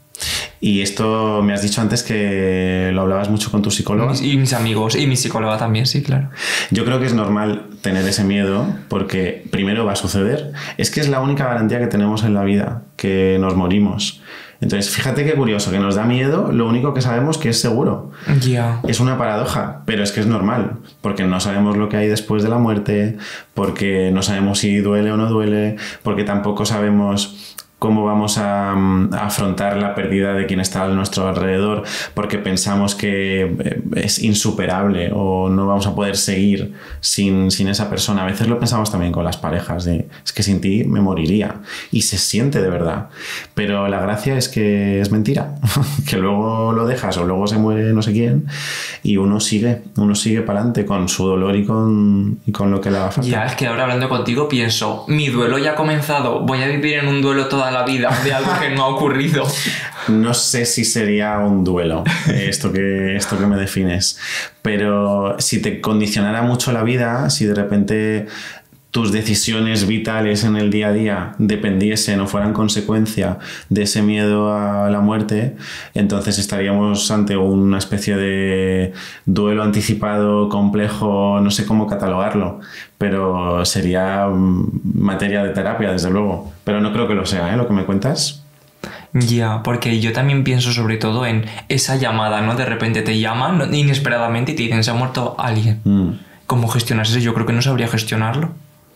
Y esto me has dicho antes que lo hablabas mucho con tu psicóloga. Mis, y mis amigos, y mi psicóloga también, sí, claro. Yo creo que es normal tener ese miedo porque primero va a suceder. Es que es la única garantía que tenemos en la vida, que nos morimos. Entonces, fíjate qué curioso, que nos da miedo lo único que sabemos que es seguro. Ya. Yeah. Es una paradoja, pero es que es normal, porque no sabemos lo que hay después de la muerte, porque no sabemos si duele o no duele, porque tampoco sabemos cómo vamos a, a afrontar la pérdida de quien está a nuestro alrededor, porque pensamos que es insuperable o no vamos a poder seguir sin, sin esa persona. A veces lo pensamos también con las parejas, de es que sin ti me moriría, y se siente de verdad. Pero la gracia es que es mentira, que luego lo dejas o luego se muere no sé quién y uno sigue, uno sigue para adelante con su dolor y con, y con lo que le haga falta. Ya, es que ahora hablando contigo pienso, mi duelo ya ha comenzado, voy a vivir en un duelo toda la vida de algo que no ha ocurrido. No sé si sería un duelo esto que, esto que me defines, pero si te condicionara mucho la vida, si de repente tus decisiones vitales en el día a día dependiesen o fueran consecuencia de ese miedo a la muerte, entonces estaríamos ante una especie de duelo anticipado, complejo, no sé cómo catalogarlo, pero sería materia de terapia, desde luego. Pero no creo que lo sea, ¿eh? Lo que me cuentas. Ya, porque yo también pienso sobre todo en esa llamada, ¿no? De repente te llaman inesperadamente y te dicen se ha muerto alguien. Mm. ¿Cómo gestionas eso? Yo creo que no sabría gestionarlo.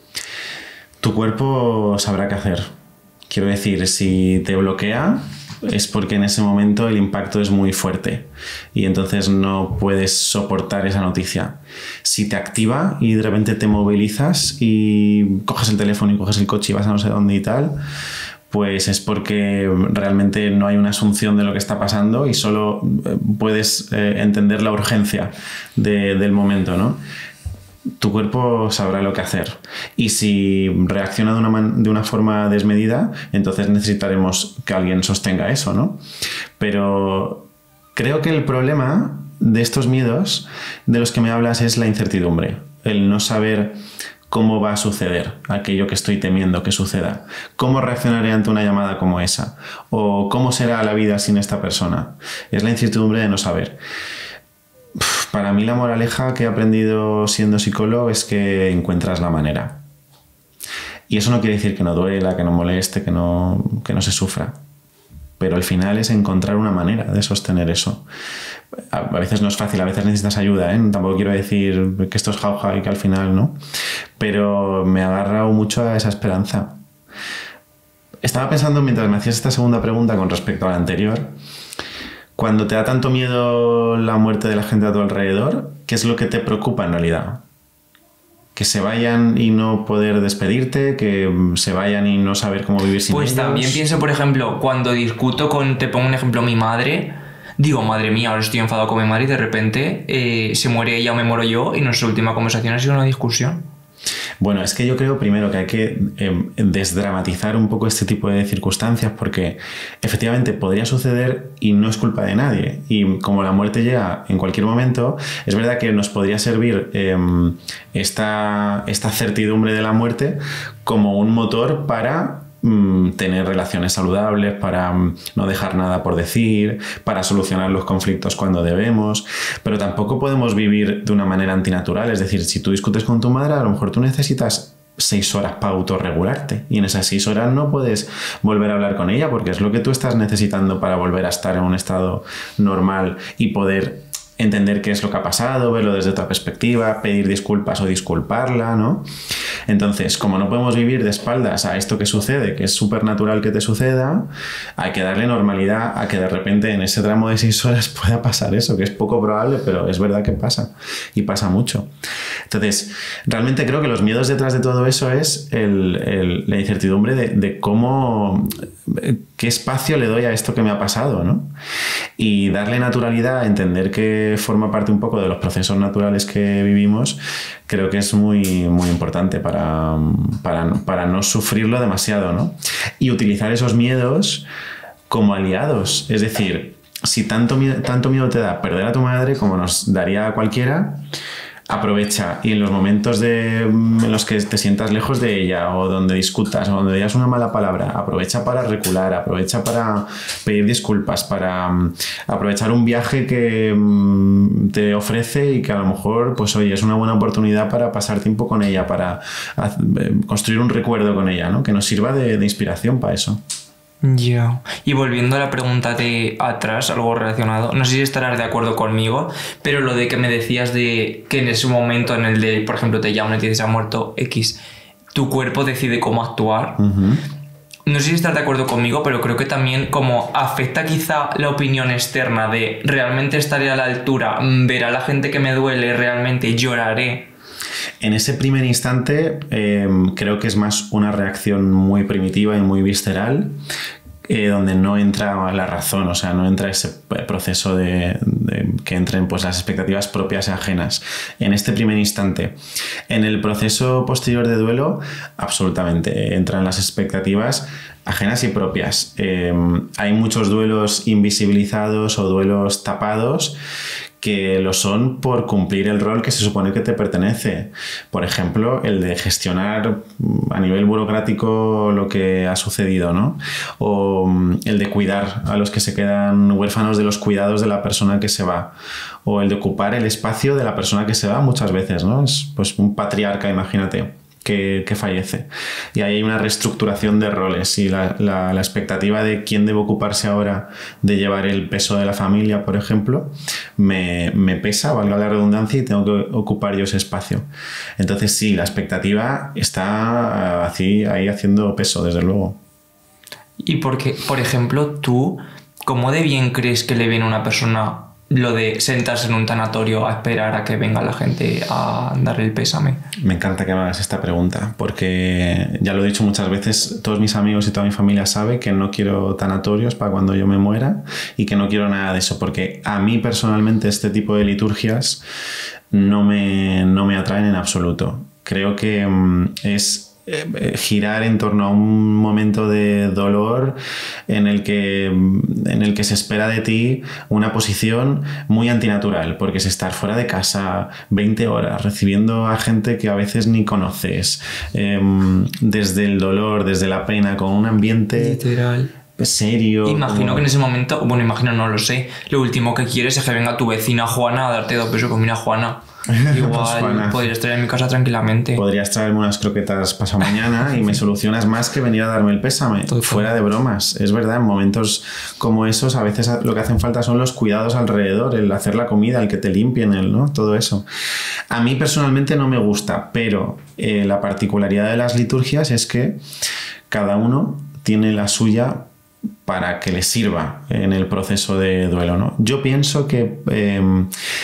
Tu cuerpo sabrá qué hacer. Quiero decir, si te bloquea es porque en ese momento el impacto es muy fuerte y entonces no puedes soportar esa noticia. Si te activa y de repente te movilizas y coges el teléfono y coges el coche y vas a no sé dónde y tal, pues es porque realmente no hay una asunción de lo que está pasando y solo puedes eh, entender la urgencia de, del momento, ¿no? Tu cuerpo sabrá lo que hacer. Y si reacciona de una, man- de una forma desmedida, entonces necesitaremos que alguien sostenga eso, ¿no? Pero creo que el problema de estos miedos de los que me hablas es la incertidumbre. El no saber cómo va a suceder aquello que estoy temiendo que suceda. ¿Cómo reaccionaré ante una llamada como esa? ¿O cómo será la vida sin esta persona? Es la incertidumbre de no saber. Para mí la moraleja que he aprendido siendo psicólogo es que encuentras la manera. Y eso no quiere decir que no duela, que no moleste, que no, que no se sufra. Pero al final es encontrar una manera de sostener eso. A veces no es fácil, a veces necesitas ayuda, ¿eh? Tampoco quiero decir que esto es jauja y que al final no. Pero me ha agarrado mucho a esa esperanza. Estaba pensando mientras me hacías esta segunda pregunta con respecto a la anterior. Cuando te da tanto miedo la muerte de la gente a tu alrededor, ¿qué es lo que te preocupa en realidad? ¿Que se vayan y no poder despedirte? ¿Que se vayan y no saber cómo vivir sin pues ellos? Pues también pienso, por ejemplo, cuando discuto con, te pongo un ejemplo, mi madre, digo, madre mía, ahora estoy enfadado con mi madre y de repente eh, se muere ella o me muero yo y nuestra última conversación ha sido una discusión. Bueno, es que yo creo primero que hay que eh, desdramatizar un poco este tipo de circunstancias porque efectivamente podría suceder y no es culpa de nadie. Y como la muerte llega en cualquier momento, es verdad que nos podría servir eh, esta, esta certidumbre de la muerte como un motor para tener relaciones saludables, para no dejar nada por decir, para solucionar los conflictos cuando debemos, pero tampoco podemos vivir de una manera antinatural. Es decir, si tú discutes con tu madre, a lo mejor tú necesitas seis horas para autorregularte y en esas seis horas no puedes volver a hablar con ella porque es lo que tú estás necesitando para volver a estar en un estado normal y poder entender qué es lo que ha pasado, verlo desde otra perspectiva, pedir disculpas o disculparla, ¿no? Entonces, como no podemos vivir de espaldas a esto que sucede, que es súper natural que te suceda, hay que darle normalidad a que de repente en ese tramo de seis horas pueda pasar eso, que es poco probable, pero es verdad que pasa, y pasa mucho. Entonces, realmente creo que los miedos detrás de todo eso es el, el, la incertidumbre de, de cómo, qué espacio le doy a esto que me ha pasado, ¿no? Y darle naturalidad, entender que forma parte un poco de los procesos naturales que vivimos, creo que es muy, muy importante para, para, para no sufrirlo demasiado, ¿no? Y utilizar esos miedos como aliados. Es decir, si tanto miedo, tanto miedo te da perder a tu madre como nos daría a cualquiera, aprovecha, y en los momentos de, en los que te sientas lejos de ella o donde discutas o donde digas una mala palabra, aprovecha para recular, aprovecha para pedir disculpas, para um, aprovechar un viaje que um, te ofrece y que a lo mejor, pues oye, es una buena oportunidad para pasar tiempo con ella, para uh, construir un recuerdo con ella, ¿no? Que nos sirva de, de inspiración para eso. Ya. Yeah. Y volviendo a la pregunta de atrás, algo relacionado, no sé si estarás de acuerdo conmigo, pero lo de que me decías de que en ese momento en el de, por ejemplo, te llaman y te dices ha muerto X, tu cuerpo decide cómo actuar. Uh-huh. No sé si estás de acuerdo conmigo, pero creo que también como afecta quizá la opinión externa de realmente estaré a la altura, ver a la gente que me duele, realmente lloraré. En ese primer instante eh, creo que es más una reacción muy primitiva y muy visceral, eh, donde no entra la razón, o sea, no entra ese proceso de, de que entren pues, las expectativas propias y ajenas. En este primer instante. En el proceso posterior de duelo, absolutamente, entran las expectativas ajenas y propias. Eh, hay muchos duelos invisibilizados o duelos tapados que lo son por cumplir el rol que se supone que te pertenece. Por ejemplo, el de gestionar a nivel burocrático lo que ha sucedido, ¿no? O el de cuidar a los que se quedan huérfanos de los cuidados de la persona que se va. O el de ocupar el espacio de la persona que se va muchas veces, ¿no? Es pues un patriarca, imagínate. Que, que fallece. Y ahí hay una reestructuración de roles y la, la, la expectativa de quién debe ocuparse ahora de llevar el peso de la familia, por ejemplo, me, me pesa, valga la redundancia, y tengo que ocupar yo ese espacio. Entonces sí, la expectativa está así, ahí haciendo peso, desde luego. Y porque, por ejemplo, tú, ¿cómo de bien crees que le viene a una persona lo de sentarse en un tanatorio a esperar a que venga la gente a darle el pésame? Me encanta que me hagas esta pregunta, porque ya lo he dicho muchas veces, todos mis amigos y toda mi familia sabe que no quiero tanatorios para cuando yo me muera y que no quiero nada de eso, porque a mí personalmente este tipo de liturgias no me, no me atraen en absoluto. Creo que um, es girar en torno a un momento de dolor en el que, en el que se espera de ti una posición muy antinatural, porque es estar fuera de casa veinte horas recibiendo a gente que a veces ni conoces, eh, desde el dolor, desde la pena, con un ambiente literal serio. Imagino como... que en ese momento, bueno, imagino, no lo sé, lo último que quieres es que venga tu vecina Juana a darte dos pesos con mira Juana. Igual podrías estar en mi casa tranquilamente. Podrías traerme unas croquetas pasado mañana y me solucionas más que venir a darme el pésame. Todo fuera de bromas. Es verdad, en momentos como esos a veces lo que hacen falta son los cuidados alrededor, el hacer la comida, el que te limpien, el, ¿no? Todo eso. A mí personalmente no me gusta, pero eh, la particularidad de las liturgias es que cada uno tiene la suya para que le sirva en el proceso de duelo, ¿no? Yo pienso que eh,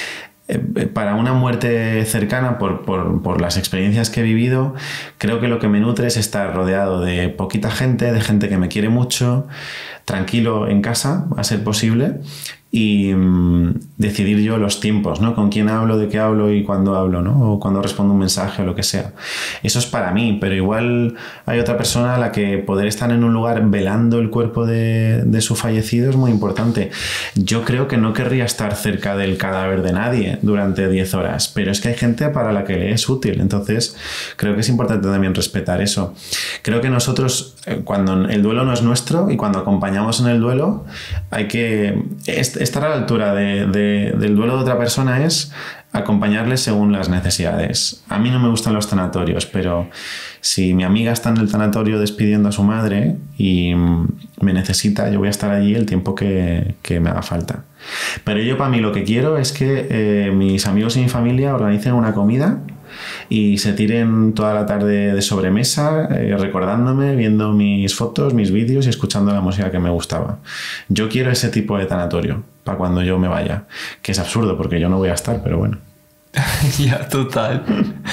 para una muerte cercana, por, por, por las experiencias que he vivido, creo que lo que me nutre es estar rodeado de poquita gente, de gente que me quiere mucho, tranquilo en casa, a ser posible, y um, decidir yo los tiempos, ¿no? Con quién hablo, de qué hablo y cuándo hablo, ¿no? O cuándo respondo un mensaje o lo que sea. Eso es para mí, pero igual hay otra persona a la que poder estar en un lugar velando el cuerpo de, de su fallecido es muy importante. Yo creo que no querría estar cerca del cadáver de nadie durante diez horas, pero es que hay gente para la que le es útil, entonces creo que es importante también respetar eso. Creo que nosotros, cuando el duelo no es nuestro y cuando acompañamos en el duelo, hay que... Estar a la altura de, de, del duelo de otra persona es acompañarle según las necesidades. A mí no me gustan los tanatorios, pero si mi amiga está en el tanatorio despidiendo a su madre y me necesita, yo voy a estar allí el tiempo que, que me haga falta. Pero yo para mí lo que quiero es que eh, mis amigos y mi familia organicen una comida y se tiren toda la tarde de sobremesa eh, recordándome, viendo mis fotos, mis vídeos y escuchando la música que me gustaba. Yo quiero ese tipo de tanatorio para cuando yo me vaya, que es absurdo porque yo no voy a estar, pero bueno. Ya, total.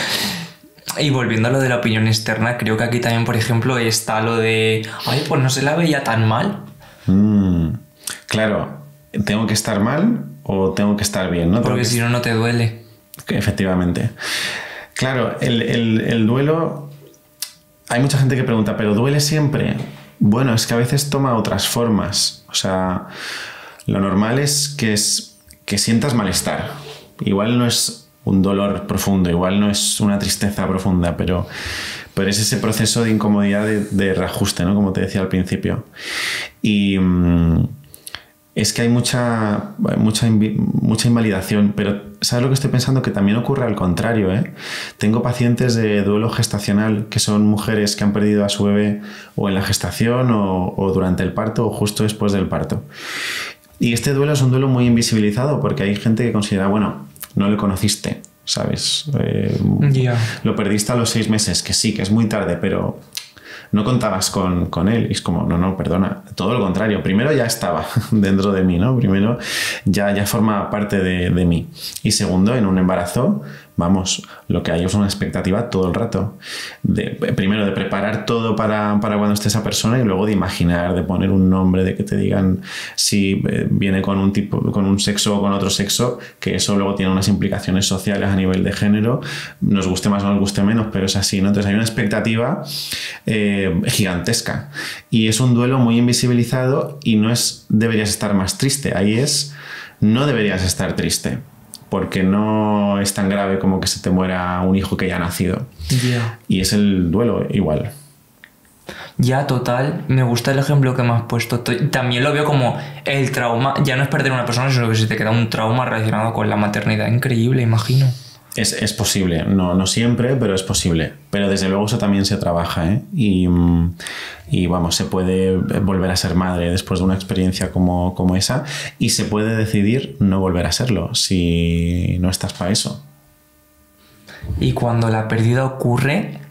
Y volviendo a lo de la opinión externa, creo que aquí también, por ejemplo, está lo de, ay, pues no se la veía tan mal. Mm, claro, ¿tengo que estar mal o tengo que estar bien? ¿No? Porque que... si no, no te duele. Efectivamente. Claro, el, el, el duelo... Hay mucha gente que pregunta, ¿pero duele siempre? Bueno, es que a veces toma otras formas. O sea, lo normal es que, es que sientas malestar. Igual no es un dolor profundo, igual no es una tristeza profunda, pero, pero es ese proceso de incomodidad, de, de reajuste, ¿no? Como te decía al principio. Y mmm, es que hay mucha, mucha, mucha invalidación, pero ¿sabes lo que estoy pensando? Que también ocurre al contrario, ¿eh? Tengo pacientes de duelo gestacional que son mujeres que han perdido a su bebé o en la gestación o, o durante el parto o justo después del parto. Y este duelo es un duelo muy invisibilizado porque hay gente que considera, bueno, no le conociste, ¿sabes? Eh, yeah. Lo perdiste a los seis meses, que sí, que es muy tarde, pero no contabas con, con él. Y es como, no, no, perdona, todo lo contrario. Primero ya estaba dentro de mí, ¿no? Primero ya, ya forma parte de, de mí. Y segundo, en un embarazo, vamos, lo que hay es una expectativa todo el rato. De, primero, de preparar todo para, para cuando esté esa persona y luego de imaginar, de poner un nombre, de que te digan si viene con un tipo, con un sexo o con otro sexo, que eso luego tiene unas implicaciones sociales a nivel de género, nos guste más o nos guste menos, pero es así, ¿no? Entonces hay una expectativa eh, gigantesca y es un duelo muy invisibilizado y no es deberías estar más triste, ahí es no deberías estar triste. Porque no es tan grave como que se te muera un hijo que ya ha nacido. Yeah. Y es el duelo igual. Ya, total. Me gusta el ejemplo que me has puesto. También lo veo como el trauma. Ya no es perder a una persona, sino que se te queda un trauma relacionado con la maternidad. Increíble, imagino. Es, es posible. No, no siempre, pero es posible. Pero desde luego eso también se trabaja, ¿eh? Y, y vamos, se puede volver a ser madre después de una experiencia como, como esa y se puede decidir no volver a serlo si no estás para eso. Y cuando la pérdida ocurre,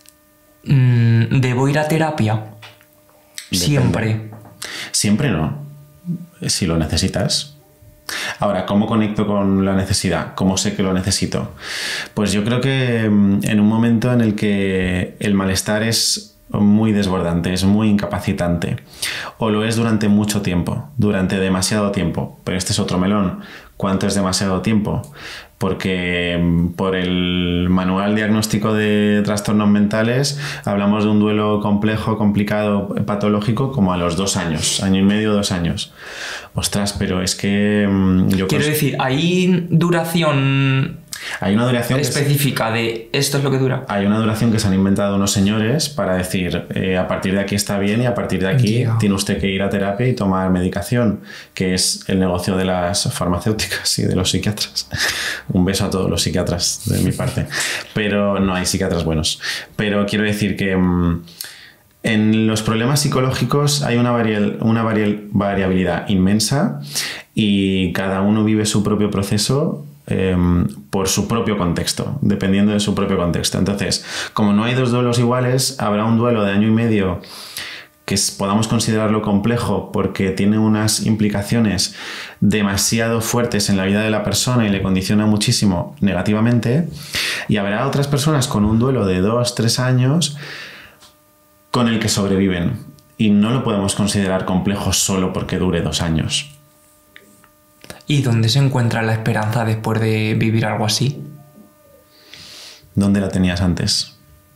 ¿debo ir a terapia? Depende. Siempre. Siempre no. Si lo necesitas. Ahora, ¿cómo conecto con la necesidad? ¿Cómo sé que lo necesito? Pues yo creo que en un momento en el que el malestar es muy desbordante, es muy incapacitante, o lo es durante mucho tiempo, durante demasiado tiempo, pero este es otro melón. ¿Cuánto es demasiado tiempo? Porque por el manual diagnóstico de trastornos mentales hablamos de un duelo complejo, complicado, patológico como a los dos años, año y medio, dos años. Ostras, pero es que yo quiero cons- decir, ¿hay duración hay una duración específica que de esto es lo que dura? Hay una duración que se han inventado unos señores para decir eh, a partir de aquí está bien y a partir de aquí yeah. tiene usted que ir a terapia y tomar medicación, que es el negocio de las farmacéuticas y de los psiquiatras. Un beso a todos los psiquiatras de mi parte. Pero no hay psiquiatras buenos. Pero quiero decir que mmm, en los problemas psicológicos hay una, varial, una varial, variabilidad inmensa y cada uno vive su propio proceso Eh, por su propio contexto, dependiendo de su propio contexto. Entonces, como no hay dos duelos iguales, habrá un duelo de año y medio que es, podamos considerarlo complejo porque tiene unas implicaciones demasiado fuertes en la vida de la persona y le condiciona muchísimo negativamente, y habrá otras personas con un duelo de dos, tres años con el que sobreviven y no lo podemos considerar complejo solo porque dure dos años. ¿Y dónde se encuentra la esperanza después de vivir algo así? ¿Dónde la tenías antes?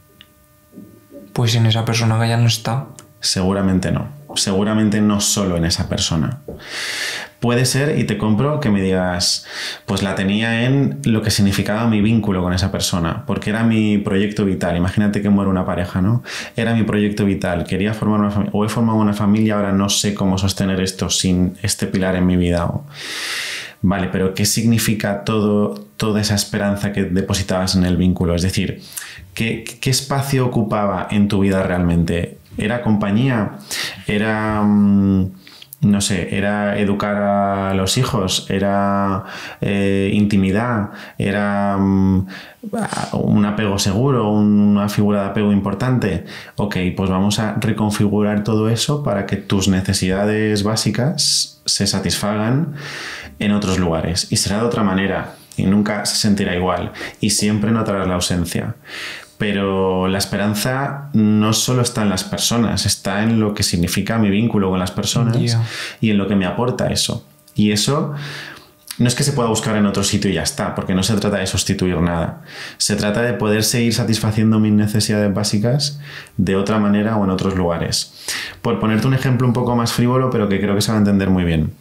Pues en esa persona que ya no está. Seguramente no. Seguramente no solo en esa persona. Puede ser, y te compro, que me digas, pues la tenía en lo que significaba mi vínculo con esa persona, porque era mi proyecto vital. Imagínate que muere una pareja, ¿no? Era mi proyecto vital. Quería formar una familia, o he formado una familia, ahora no sé cómo sostener esto sin este pilar en mi vida. O... Vale, pero ¿qué significa todo, toda esa esperanza que depositabas en el vínculo? Es decir, ¿qué, qué espacio ocupaba en tu vida realmente? ¿Era compañía? ¿Era... Mmm, no sé, era educar a los hijos, era eh, intimidad, era um, un apego seguro, una figura de apego importante. Ok, pues vamos a reconfigurar todo eso para que tus necesidades básicas se satisfagan en otros lugares. Y será de otra manera, y nunca se sentirá igual, y siempre notarás la ausencia. Pero la esperanza no solo está en las personas, está en lo que significa mi vínculo con las personas yeah. y en lo que me aporta eso. Y eso no es que se pueda buscar en otro sitio y ya está, porque no se trata de sustituir nada. Se trata de poder seguir satisfaciendo mis necesidades básicas de otra manera o en otros lugares. Por ponerte un ejemplo un poco más frívolo, pero que creo que se va a entender muy bien.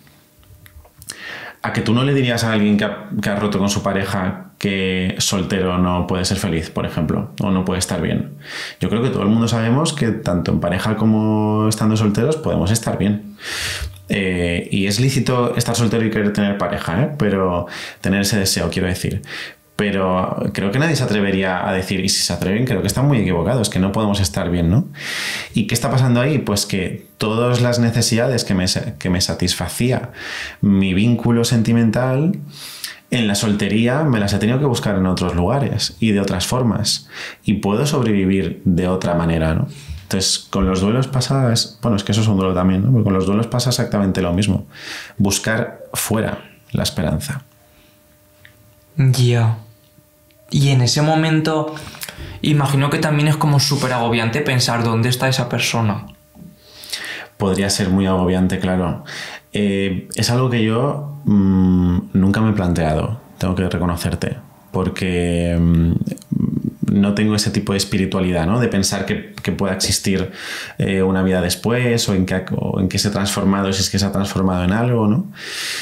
¿A que tú no le dirías a alguien que ha, que ha roto con su pareja que soltero no puede ser feliz, por ejemplo, o no puede estar bien? Yo creo que todo el mundo sabemos que tanto en pareja como estando solteros podemos estar bien. Eh, y es lícito estar soltero y querer tener pareja, ¿eh? Pero tener ese deseo, quiero decir. Pero creo que nadie se atrevería a decir, y si se atreven, creo que están muy equivocados, que no podemos estar bien, ¿no? ¿Y qué está pasando ahí? Pues que todas las necesidades que me, que me satisfacía mi vínculo sentimental, en la soltería me las he tenido que buscar en otros lugares y de otras formas. Y puedo sobrevivir de otra manera, ¿no? Entonces, con los duelos pasa... Bueno, es que eso es un duelo también, ¿no? Porque con los duelos pasa exactamente lo mismo. Buscar fuera la esperanza. Ya. Yeah. Y en ese momento, imagino que también es como súper agobiante pensar dónde está esa persona. Podría ser muy agobiante, claro. Eh, es algo que yo mmm, nunca me he planteado, tengo que reconocerte, porque mmm, no tengo ese tipo de espiritualidad, ¿no? De pensar que, que pueda existir eh, una vida después o en, que, o en que se ha transformado, si es que se ha transformado en algo, ¿no?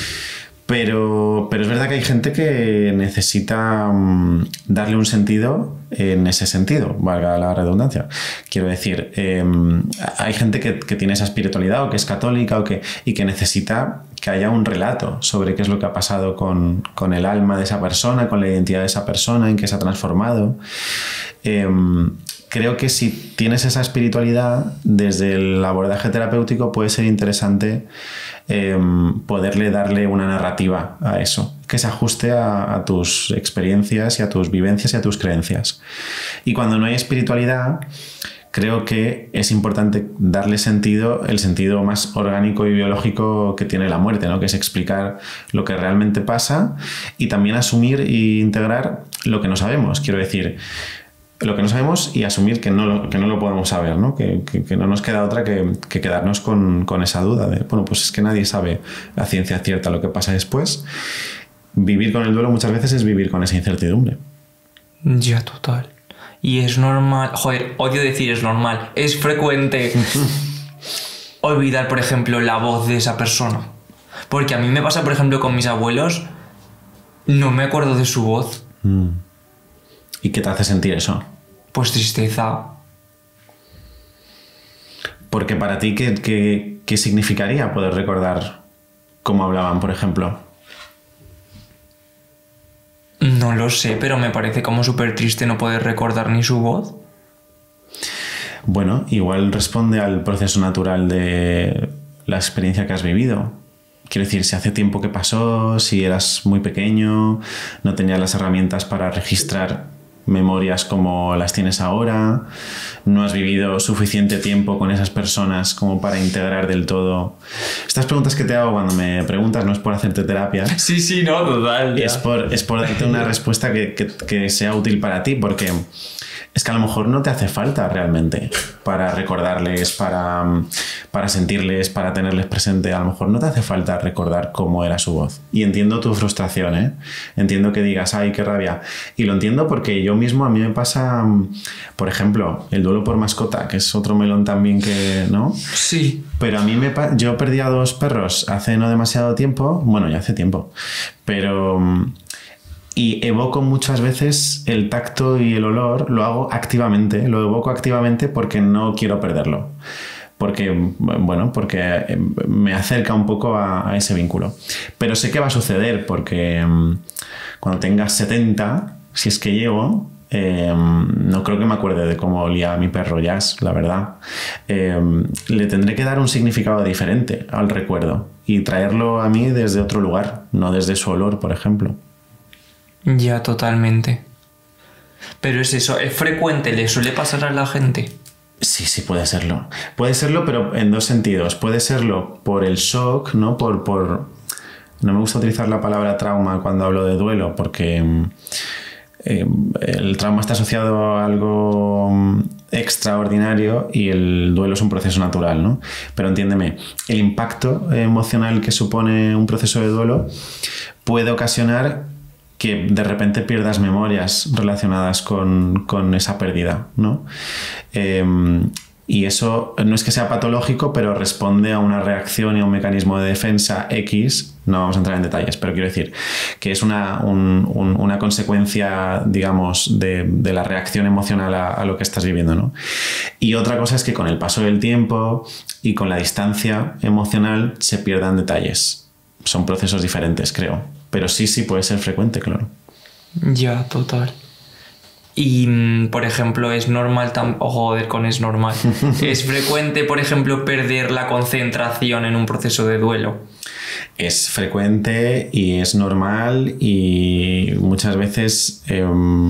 Pero, pero es verdad que hay gente que necesita um, darle un sentido en ese sentido, valga la redundancia. Quiero decir, eh, hay gente que, que tiene esa espiritualidad o que es católica o que, y que necesita que haya un relato sobre qué es lo que ha pasado con, con el alma de esa persona, con la identidad de esa persona, en qué se ha transformado. Eh, creo que si tienes esa espiritualidad, desde el abordaje terapéutico puede ser interesante eh, poderle darle una narrativa a eso, que se ajuste a, a tus experiencias y a tus vivencias y a tus creencias. Y cuando no hay espiritualidad, creo que es importante darle sentido, el sentido más orgánico y biológico que tiene la muerte, ¿no? Que es explicar lo que realmente pasa y también asumir e integrar lo que no sabemos. Quiero decir, lo que no sabemos y asumir que no lo, que no lo podemos saber, ¿no? Que, que, que no nos queda otra que, que quedarnos con, con esa duda de, bueno, pues es que nadie sabe a ciencia cierta lo que pasa después. Vivir con el duelo muchas veces es vivir con esa incertidumbre. Ya, total. Y es normal, joder, odio decir es normal, es frecuente olvidar, por ejemplo, la voz de esa persona. Porque a mí me pasa, por ejemplo, con mis abuelos, no me acuerdo de su voz. Mm. ¿Y qué te hace sentir eso? Pues tristeza. Porque para ti, ¿qué, qué, qué significaría poder recordar cómo hablaban, por ejemplo? No lo sé, pero me parece como súper triste no poder recordar ni su voz. Bueno, igual responde al proceso natural de la experiencia que has vivido. Quiero decir, si hace tiempo que pasó, si eras muy pequeño, no tenías las herramientas para registrar memorias como las tienes ahora, no has vivido suficiente tiempo con esas personas como para integrar del todo. Estas preguntas que te hago cuando me preguntas no es por hacerte terapia. Sí, sí, no, total. Es por, es por darte una respuesta que, que, que sea útil para ti, porque es que a lo mejor no te hace falta realmente para recordarles, para, para sentirles, para tenerles presente. A lo mejor no te hace falta recordar cómo era su voz. Y entiendo tu frustración, ¿eh? Entiendo que digas, ay, qué rabia. Y lo entiendo porque yo mismo, a mí me pasa, por ejemplo, el duelo por mascota, que es otro melón también que, ¿no? Sí. Pero a mí me pa- yo perdí a dos perros hace no demasiado tiempo. Bueno, ya hace tiempo. Pero... Y evoco muchas veces el tacto y el olor, lo hago activamente, lo evoco activamente porque no quiero perderlo. Porque, bueno, porque me acerca un poco a, a ese vínculo. Pero sé que va a suceder porque cuando tenga setenta, si es que llego, Eh, no creo que me acuerde de cómo olía a mi perro Jazz, la verdad. Eh, le tendré que dar un significado diferente al recuerdo y traerlo a mí desde otro lugar, no desde su olor, por ejemplo. Ya, totalmente. Pero es eso, ¿es frecuente? ¿Le suele pasar a la gente? Sí, sí, puede serlo. Puede serlo, pero en dos sentidos. Puede serlo por el shock, ¿no? Por, por... No me gusta utilizar la palabra trauma cuando hablo de duelo, porque eh, el trauma está asociado a algo extraordinario y el duelo es un proceso natural, ¿no? Pero entiéndeme, el impacto emocional que supone un proceso de duelo puede ocasionar que de repente pierdas memorias relacionadas con, con esa pérdida, ¿no? Eh, y eso no es que sea patológico, pero responde a una reacción y a un mecanismo de defensa X. No vamos a entrar en detalles, pero quiero decir que es una, un, un, una consecuencia, digamos, de, de la reacción emocional a, a lo que estás viviendo, ¿no? Y otra cosa es que con el paso del tiempo y con la distancia emocional se pierdan detalles. Son procesos diferentes, creo. Pero sí, sí puede ser frecuente, claro. Ya, total. Y, por ejemplo, es normal... Tam- oh, joder, con es normal. ¿Es frecuente, por ejemplo, perder la concentración en un proceso de duelo? Es frecuente y es normal y muchas veces... Eh,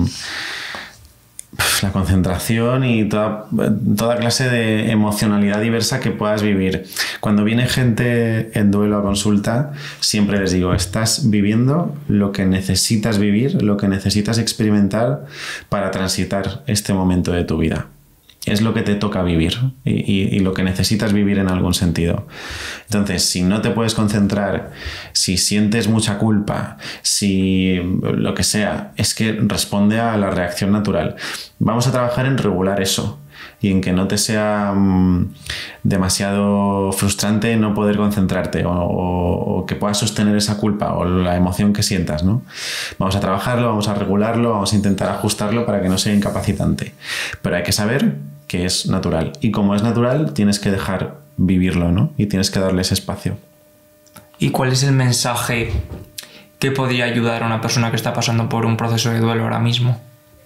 la concentración y toda, toda clase de emocionalidad diversa que puedas vivir. Cuando viene gente en duelo a consulta, siempre les digo, estás viviendo lo que necesitas vivir, lo que necesitas experimentar para transitar este momento de tu vida. Es lo que te toca vivir y, y, y lo que necesitas vivir en algún sentido. Entonces, si no te puedes concentrar, si sientes mucha culpa, si lo que sea, es que responde a la reacción natural. Vamos a trabajar en regular eso y en que no te sea um, demasiado frustrante no poder concentrarte o, o, o que puedas sostener esa culpa o la emoción que sientas, ¿no? Vamos a trabajarlo, vamos a regularlo, vamos a intentar ajustarlo para que no sea incapacitante. Pero hay que saber que es natural. Y como es natural, tienes que dejar vivirlo, ¿no? Y tienes que darle ese espacio. ¿Y cuál es el mensaje que podría ayudar a una persona que está pasando por un proceso de duelo ahora mismo?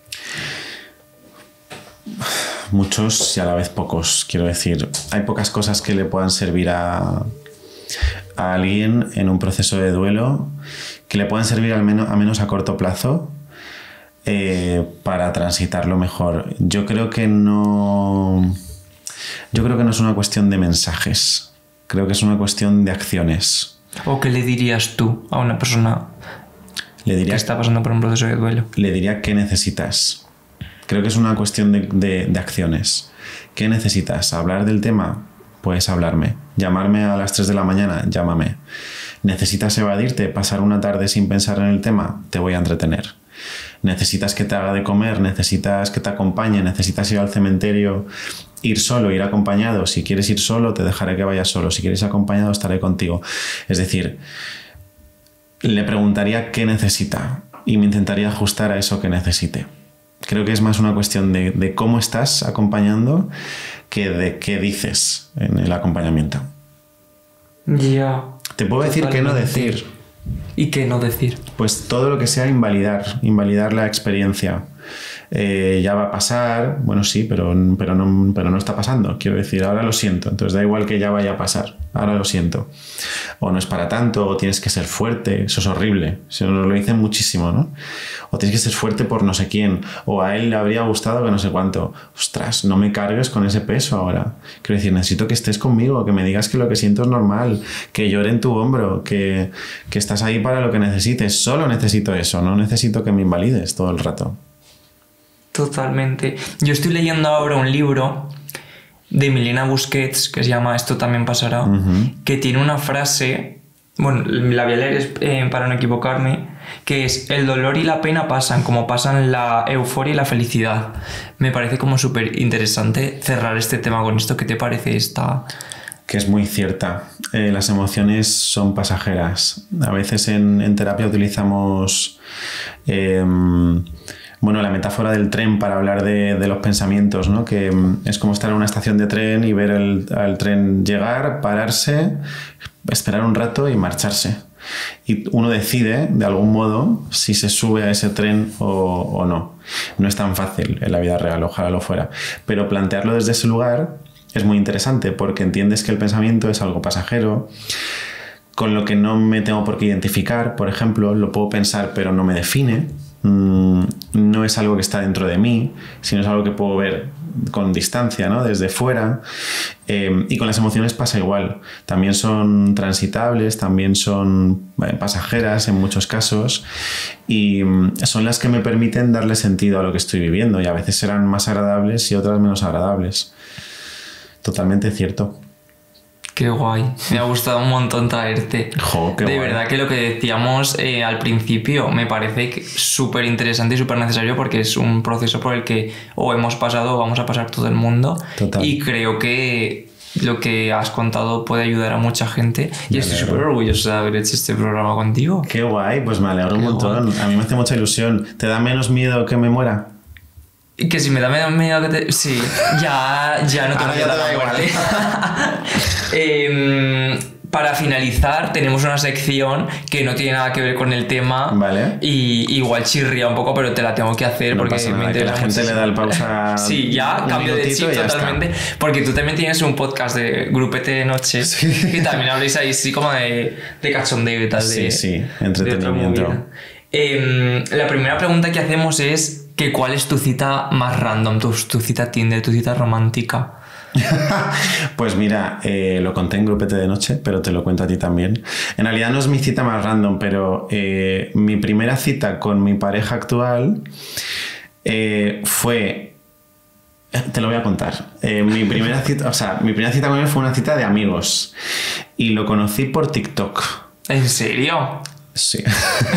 Muchos y a la vez pocos, quiero decir. Hay pocas cosas que le puedan servir a, a alguien en un proceso de duelo, que le puedan servir al menos, a menos a corto plazo, eh, para transitarlo mejor. Yo creo que no... Yo creo que no es una cuestión de mensajes. Creo que es una cuestión de acciones. ¿O qué le dirías tú a una persona le diría, que está pasando por un proceso de duelo? Le diría qué necesitas. Creo que es una cuestión de, de, de acciones. ¿Qué necesitas? ¿Hablar del tema? Puedes hablarme. ¿Llamarme a las tres de la mañana? Llámame. ¿Necesitas evadirte? ¿Pasar una tarde sin pensar en el tema? Te voy a entretener. ¿Necesitas que te haga de comer? ¿Necesitas que te acompañe? ¿Necesitas ir al cementerio? Ir solo, ir acompañado. Si quieres ir solo, te dejaré que vayas solo. Si quieres ir acompañado, estaré contigo. Es decir, le preguntaría qué necesita y me intentaría ajustar a eso que necesite. Creo que es más una cuestión de, de cómo estás acompañando que de qué dices en el acompañamiento. Ya. Te puedo decir qué no decir. ¿Y qué no decir? Pues todo lo que sea invalidar, invalidar la experiencia. Eh, ya va a pasar, bueno sí, pero, pero, no, pero no está pasando. Quiero decir, ahora lo siento, entonces da igual que ya vaya a pasar, ahora lo siento. O no es para tanto, o tienes que ser fuerte, eso es horrible, eso nos lo dicen muchísimo, ¿no? O tienes que ser fuerte por no sé quién, o a él le habría gustado que no sé cuánto. Ostras, no me cargues con ese peso ahora. Quiero decir, necesito que estés conmigo, que me digas que lo que siento es normal, que llore en tu hombro, que, que estás ahí para lo que necesites. Solo necesito eso, no necesito que me invalides todo el rato. Totalmente. Yo estoy leyendo ahora un libro de Milena Busquets que se llama Esto también pasará, uh-huh. que tiene una frase, bueno, la voy a leer eh, para no equivocarme, que es: el dolor y la pena pasan como pasan la euforia y la felicidad. Me parece como súper interesante cerrar este tema con esto. ¿Qué te parece esta...? Que es muy cierta. Eh, las emociones son pasajeras. A veces en, en terapia utilizamos... Eh, Bueno, la metáfora del tren para hablar de, de los pensamientos, ¿no? Que es como estar en una estación de tren y ver el, el tren llegar, pararse, esperar un rato y marcharse. y uno decide, de algún modo, si se sube a ese tren o, o no. No es tan fácil en la vida real, ojalá lo fuera. Pero plantearlo desde ese lugar es muy interesante porque entiendes que el pensamiento es algo pasajero, con lo que no me tengo por qué identificar. Por ejemplo, lo puedo pensar pero no me define. Mm, no es algo que está dentro de mí, sino es algo que puedo ver con distancia, ¿no? Desde fuera. Eh, y con las emociones pasa igual. También son transitables, también son eh, pasajeras en muchos casos, y mm, son las que me permiten darle sentido a lo que estoy viviendo, y a veces serán más agradables y otras menos agradables. Totalmente cierto. Qué guay, me ha gustado un montón traerte. Jo, qué de guay. verdad que lo que decíamos eh, al principio me parece súper interesante y súper necesario, porque es un proceso por el que o hemos pasado o vamos a pasar todo el mundo. Total. Y creo que lo que has contado puede ayudar a mucha gente, y Me estoy alegro. súper orgulloso de haber hecho este programa contigo. Qué guay, pues me alegro un Qué montón. guay. A mí me hace mucha ilusión. ¿Te da menos miedo que me muera? Y que si me da miedo que te... Sí, ya, ya no te Ahora miedo ya a te la da igual. muerte. Em, para finalizar, tenemos una sección que no tiene nada que ver con el tema. Vale. Y igual chirría un poco, pero te la tengo que hacer No porque pasa me nada, que interesa la gente muchísimo. le da el pausa Sí, ya, un cambio de minutito chip y ya está. totalmente. Porque tú también tienes un podcast de grupete de noche. Sí. Y también habléis ahí, sí, como de, de cachondeo y tal. Sí, de, sí, de otra entretenimiento. movida. Em, la primera pregunta que hacemos es que ¿cuál es tu cita más random? Tu, tu cita Tinder, tu cita romántica. Pues mira, eh, lo conté en grupete de noche, pero te lo cuento a ti también. En realidad no es mi cita más random, pero eh, mi primera cita con mi pareja actual eh, fue... Te lo voy a contar. Eh, mi primera cita, o sea, mi primera cita con él fue una cita de amigos y lo conocí por TikTok. ¿En serio? Sí.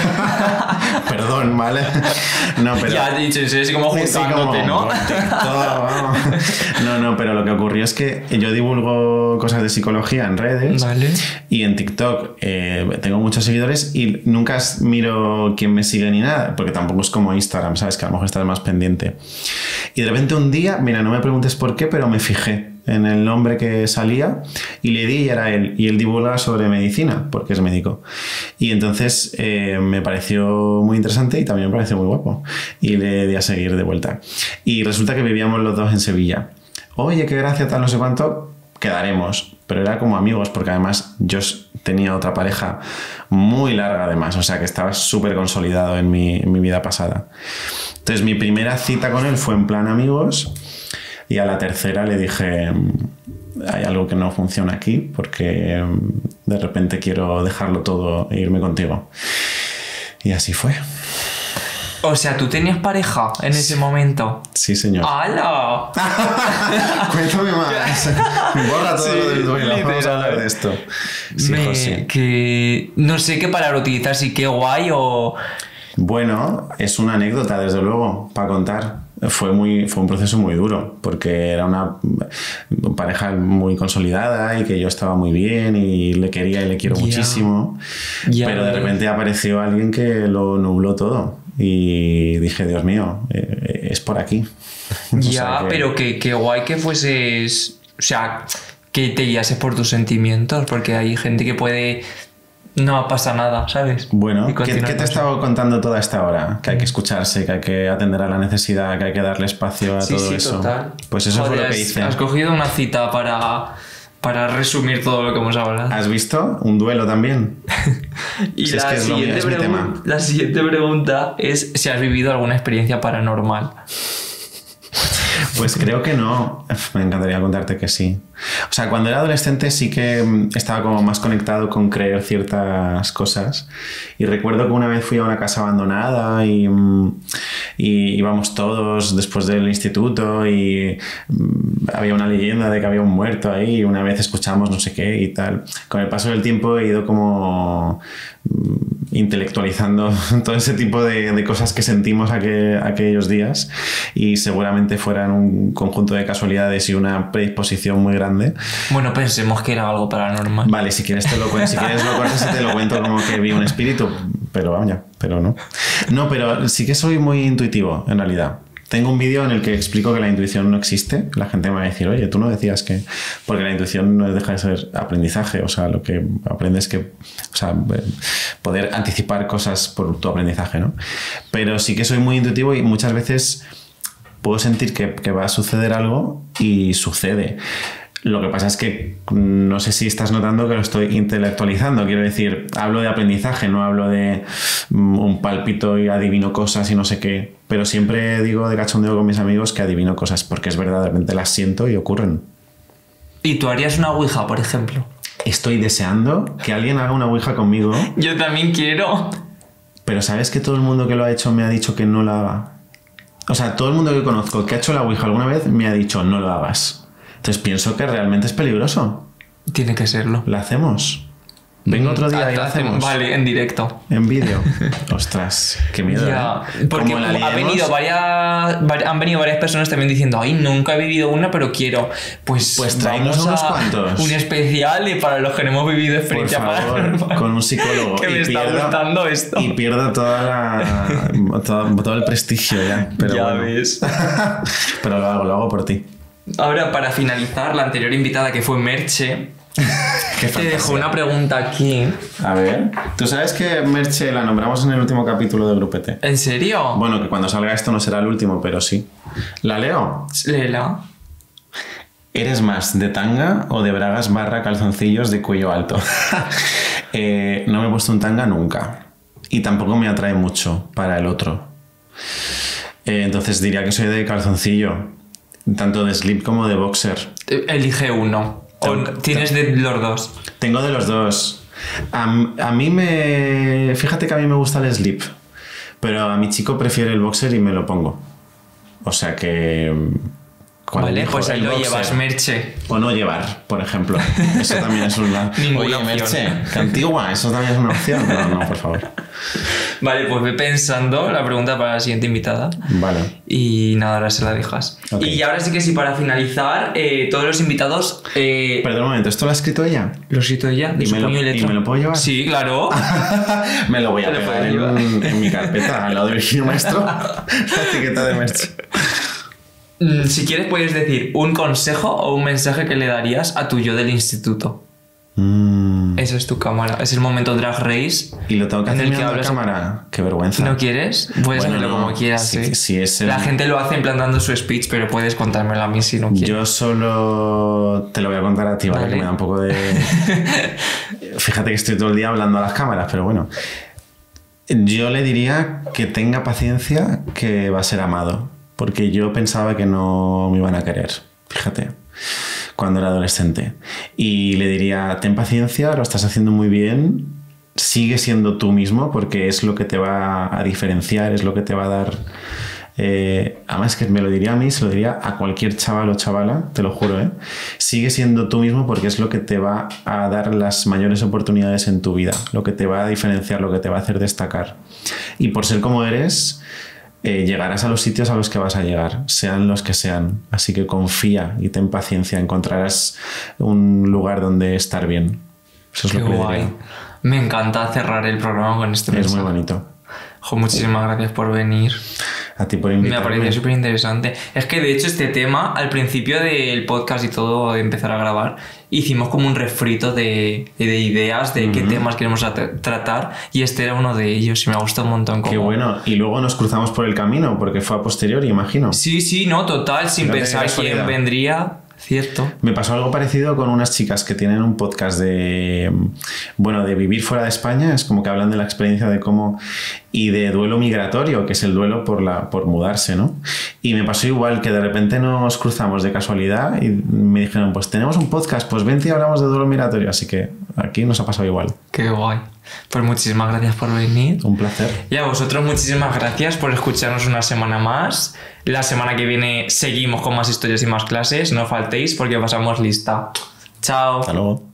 Perdón, ¿vale? No, pero... Ya te he dicho, en serio, así como Sí, sí, juntándote, como ¿no? por TikTok, vamos. No, no, pero lo que ocurrió es que yo divulgo cosas de psicología en redes. Vale. Y en TikTok eh, tengo muchos seguidores y nunca miro quién me sigue ni nada, porque tampoco es como Instagram, ¿sabes? Que a lo mejor estás más pendiente. Y de repente un día, mira, no me preguntes por qué, pero me fijé en el nombre que salía y le di y era él. Y él divulga sobre medicina, porque es médico. Y entonces eh, me pareció muy interesante y también me pareció muy guapo. Y le di a seguir de vuelta. Y resulta que vivíamos los dos en Sevilla. Oye, qué gracia, tal, no sé cuánto, quedaremos. Pero era como amigos, porque además yo tenía otra pareja muy larga además, o sea que estaba súper consolidado en mi, en mi vida pasada. Entonces mi primera cita con él fue en plan amigos, y a la tercera le dije, hay algo que no funciona aquí, porque de repente quiero dejarlo todo e irme contigo. Y así fue. O sea, ¿tú tenías pareja en ese momento? Sí, señor. ¡Hala! Cuéntame más. Borra todo Sí, lo del duelo. Vamos literal. a hablar de esto. Sí, Me- José. que no sé qué palabra utilizar, si qué guay o... Bueno, es una anécdota, desde luego, para contar. Fue, muy, fue un proceso muy duro, porque era una pareja muy consolidada y que yo estaba muy bien y le quería y le quiero Ya. muchísimo. Ya Pero de ves. repente apareció alguien que lo nubló todo. Y dije, Dios mío, eh, es por aquí. O Ya, sea que- pero que, qué guay que fueses... O sea, que te guiases por tus sentimientos, porque hay gente que puede... No pasa nada, ¿sabes? Bueno, Y ¿qué, continuar qué te he con su- estado contando toda esta hora? Que hay que escucharse, que hay que atender a la necesidad, que hay que darle espacio a Sí, todo sí, eso. total. Pues eso Joder, fue lo que has- hice. Has cogido una cita para, para resumir todo lo que hemos hablado. ¿Has visto? Un duelo también. Y Si es la, que es lo mío, siguiente es mi pregun- tema. la siguiente pregunta es si has vivido alguna experiencia paranormal. Pues creo que no. Me encantaría contarte que sí. O sea, cuando era adolescente sí que mm, estaba como más conectado con creer ciertas cosas. Y recuerdo que una vez fui a una casa abandonada y, mm, y íbamos todos después del instituto y mm, había una leyenda de que había un muerto ahí y una vez escuchamos no sé qué y tal. Con el paso del tiempo he ido como mm, intelectualizando todo ese tipo de, de cosas que sentimos aquel, aquellos días, y seguramente fueran un conjunto de casualidades y una predisposición muy grande. Bueno, pensemos que era algo paranormal. Vale, si quieres te lo cuento, si quieres lo cortas y te lo cuento como que vi un espíritu, pero vaya, pero no. No, pero sí que soy muy intuitivo en realidad. Tengo un vídeo en el que explico que la intuición no existe. La gente me va a decir, oye, tú no decías que... Porque la intuición no deja de ser aprendizaje. O sea, lo que aprendes es que... O sea, poder anticipar cosas por tu aprendizaje, ¿no? Pero sí que soy muy intuitivo y muchas veces puedo sentir que, que va a suceder algo y sucede. Lo que pasa es que no sé si estás notando que lo estoy intelectualizando. Quiero decir, hablo de aprendizaje, no hablo de um, un pálpito y adivino cosas y no sé qué. Pero siempre digo de cachondeo con mis amigos que adivino cosas porque es verdad, de repente las siento y ocurren. ¿Y tú harías una ouija, por ejemplo? Estoy deseando que alguien haga una ouija conmigo. Yo también quiero. Pero ¿sabes que todo el mundo que lo ha hecho me ha dicho que no la haga? O sea, todo el mundo que conozco que ha hecho la ouija alguna vez me ha dicho no lo hagas. Entonces pienso que realmente es peligroso. Tiene que serlo. ¿La hacemos? Vengo otro día y la hacemos. Vale, en directo. En vídeo. Ostras, qué miedo. Ya, ¿eh? porque Como la ha venido varias, han venido varias personas también diciendo, ay, nunca he vivido una, pero quiero. Pues, pues traemos unos cuantos. Un especial y para los que no hemos vivido experiencia por favor, paranormal. Con un psicólogo. Que me y está pierda, gustando esto. Y pierda toda la, todo, todo el prestigio ya. Pero ya bueno. ves. Pero lo hago, lo hago por ti. Ahora, para finalizar, la anterior invitada que fue Merche, te dejo una pregunta aquí. A ver. ¿Tú sabes que Merche la nombramos en el último capítulo de Grupete? ¿En serio? Bueno, que cuando salga esto no será el último, pero sí. ¿La leo? Léela. ¿Eres más de tanga o de bragas barra calzoncillos de cuello alto? eh, no me he puesto un tanga nunca. Y tampoco me atrae mucho para el otro. Eh, entonces diría que soy de calzoncillo. Tanto de slip como de boxer. Elige uno. ¿O tienes de los dos? Tengo de los dos. A, a mí me... Fíjate que a mí me gusta el slip. Pero a mi chico prefiere el boxer y me lo pongo. O sea que... Vale, pues ahí lo llevas, Merche. O no llevar, por ejemplo. Eso también es una... Ninguna Oye, Merche, qué antigua. Eso también es una opción. No, no, por favor. Vale, pues ve pensando la pregunta para la siguiente invitada. Vale. Y nada, ahora se la dejas. Okay. Y ahora sí que sí, para finalizar, eh, todos los invitados... Eh... Perdón un momento, ¿esto lo ha escrito ella? Lo ha escrito ella, de ¿Y, su me lo, puño y letra. ¿Y me lo puedo llevar? Sí, claro. Me lo voy a pegar en, en mi carpeta, al lado de Virgilio Maestro. La etiqueta de Merche. Si quieres puedes decir un consejo o un mensaje que le darías a tu yo del instituto. Mm. Esa es tu cámara. Es el momento Drag Race. Y lo tengo que hacer en el que la hablas... cámara. Qué vergüenza. ¿No quieres? Puedes bueno, hacerlo no, como quieras. Si, ¿eh? si es el... La gente lo hace en plan dando su speech, pero puedes contármelo a mí si no quieres. Yo solo te lo voy a contar a ti, ¿vale? Vale. Que me da un poco de... Fíjate que estoy todo el día hablando a las cámaras, pero bueno. Yo le diría que tenga paciencia, que va a ser amado. Porque yo pensaba que no me iban a querer, fíjate, cuando era adolescente. Y le diría, ten paciencia, lo estás haciendo muy bien, sigue siendo tú mismo porque es lo que te va a diferenciar, es lo que te va a dar... Eh, además que me lo diría a mí, se lo diría a cualquier chaval o chavala, te lo juro, ¿eh? Sigue siendo tú mismo porque es lo que te va a dar las mayores oportunidades en tu vida, lo que te va a diferenciar, lo que te va a hacer destacar. Y por ser como eres... Eh, llegarás a los sitios a los que vas a llegar, sean los que sean. Así que confía y ten paciencia, encontrarás un lugar donde estar bien. Eso es Qué lo que guay. le diría. Me encanta cerrar el programa con este mensaje. Es muy bonito. Jo, muchísimas gracias por venir. A ti por invitarme. Me pareció súper interesante. Es que de hecho este tema, al principio del podcast y todo, de empezar a grabar, hicimos como un refrito de, de ideas de uh-huh. qué temas queremos tra- tratar y este era uno de ellos y me ha gustado un montón. Como... Qué bueno. Y luego nos cruzamos por el camino porque fue a posteriori, imagino. Sí, sí, no, total, sin Fíjate pensar quién vendría... Cierto. Me pasó algo parecido con unas chicas que tienen un podcast de, bueno, de vivir fuera de España. Es como que hablan de la experiencia de cómo... Y de duelo migratorio, que es el duelo por, la, por mudarse, ¿no? Y me pasó igual, que de repente nos cruzamos de casualidad y me dijeron, pues tenemos un podcast, pues vente y hablamos de duelo migratorio. Así que aquí nos ha pasado igual. Qué guay. Pues muchísimas gracias por venir. Un placer. Y a vosotros muchísimas gracias por escucharnos una semana más. La semana que viene seguimos con más historias y más clases. No faltéis porque pasamos lista. Chao. Hasta luego.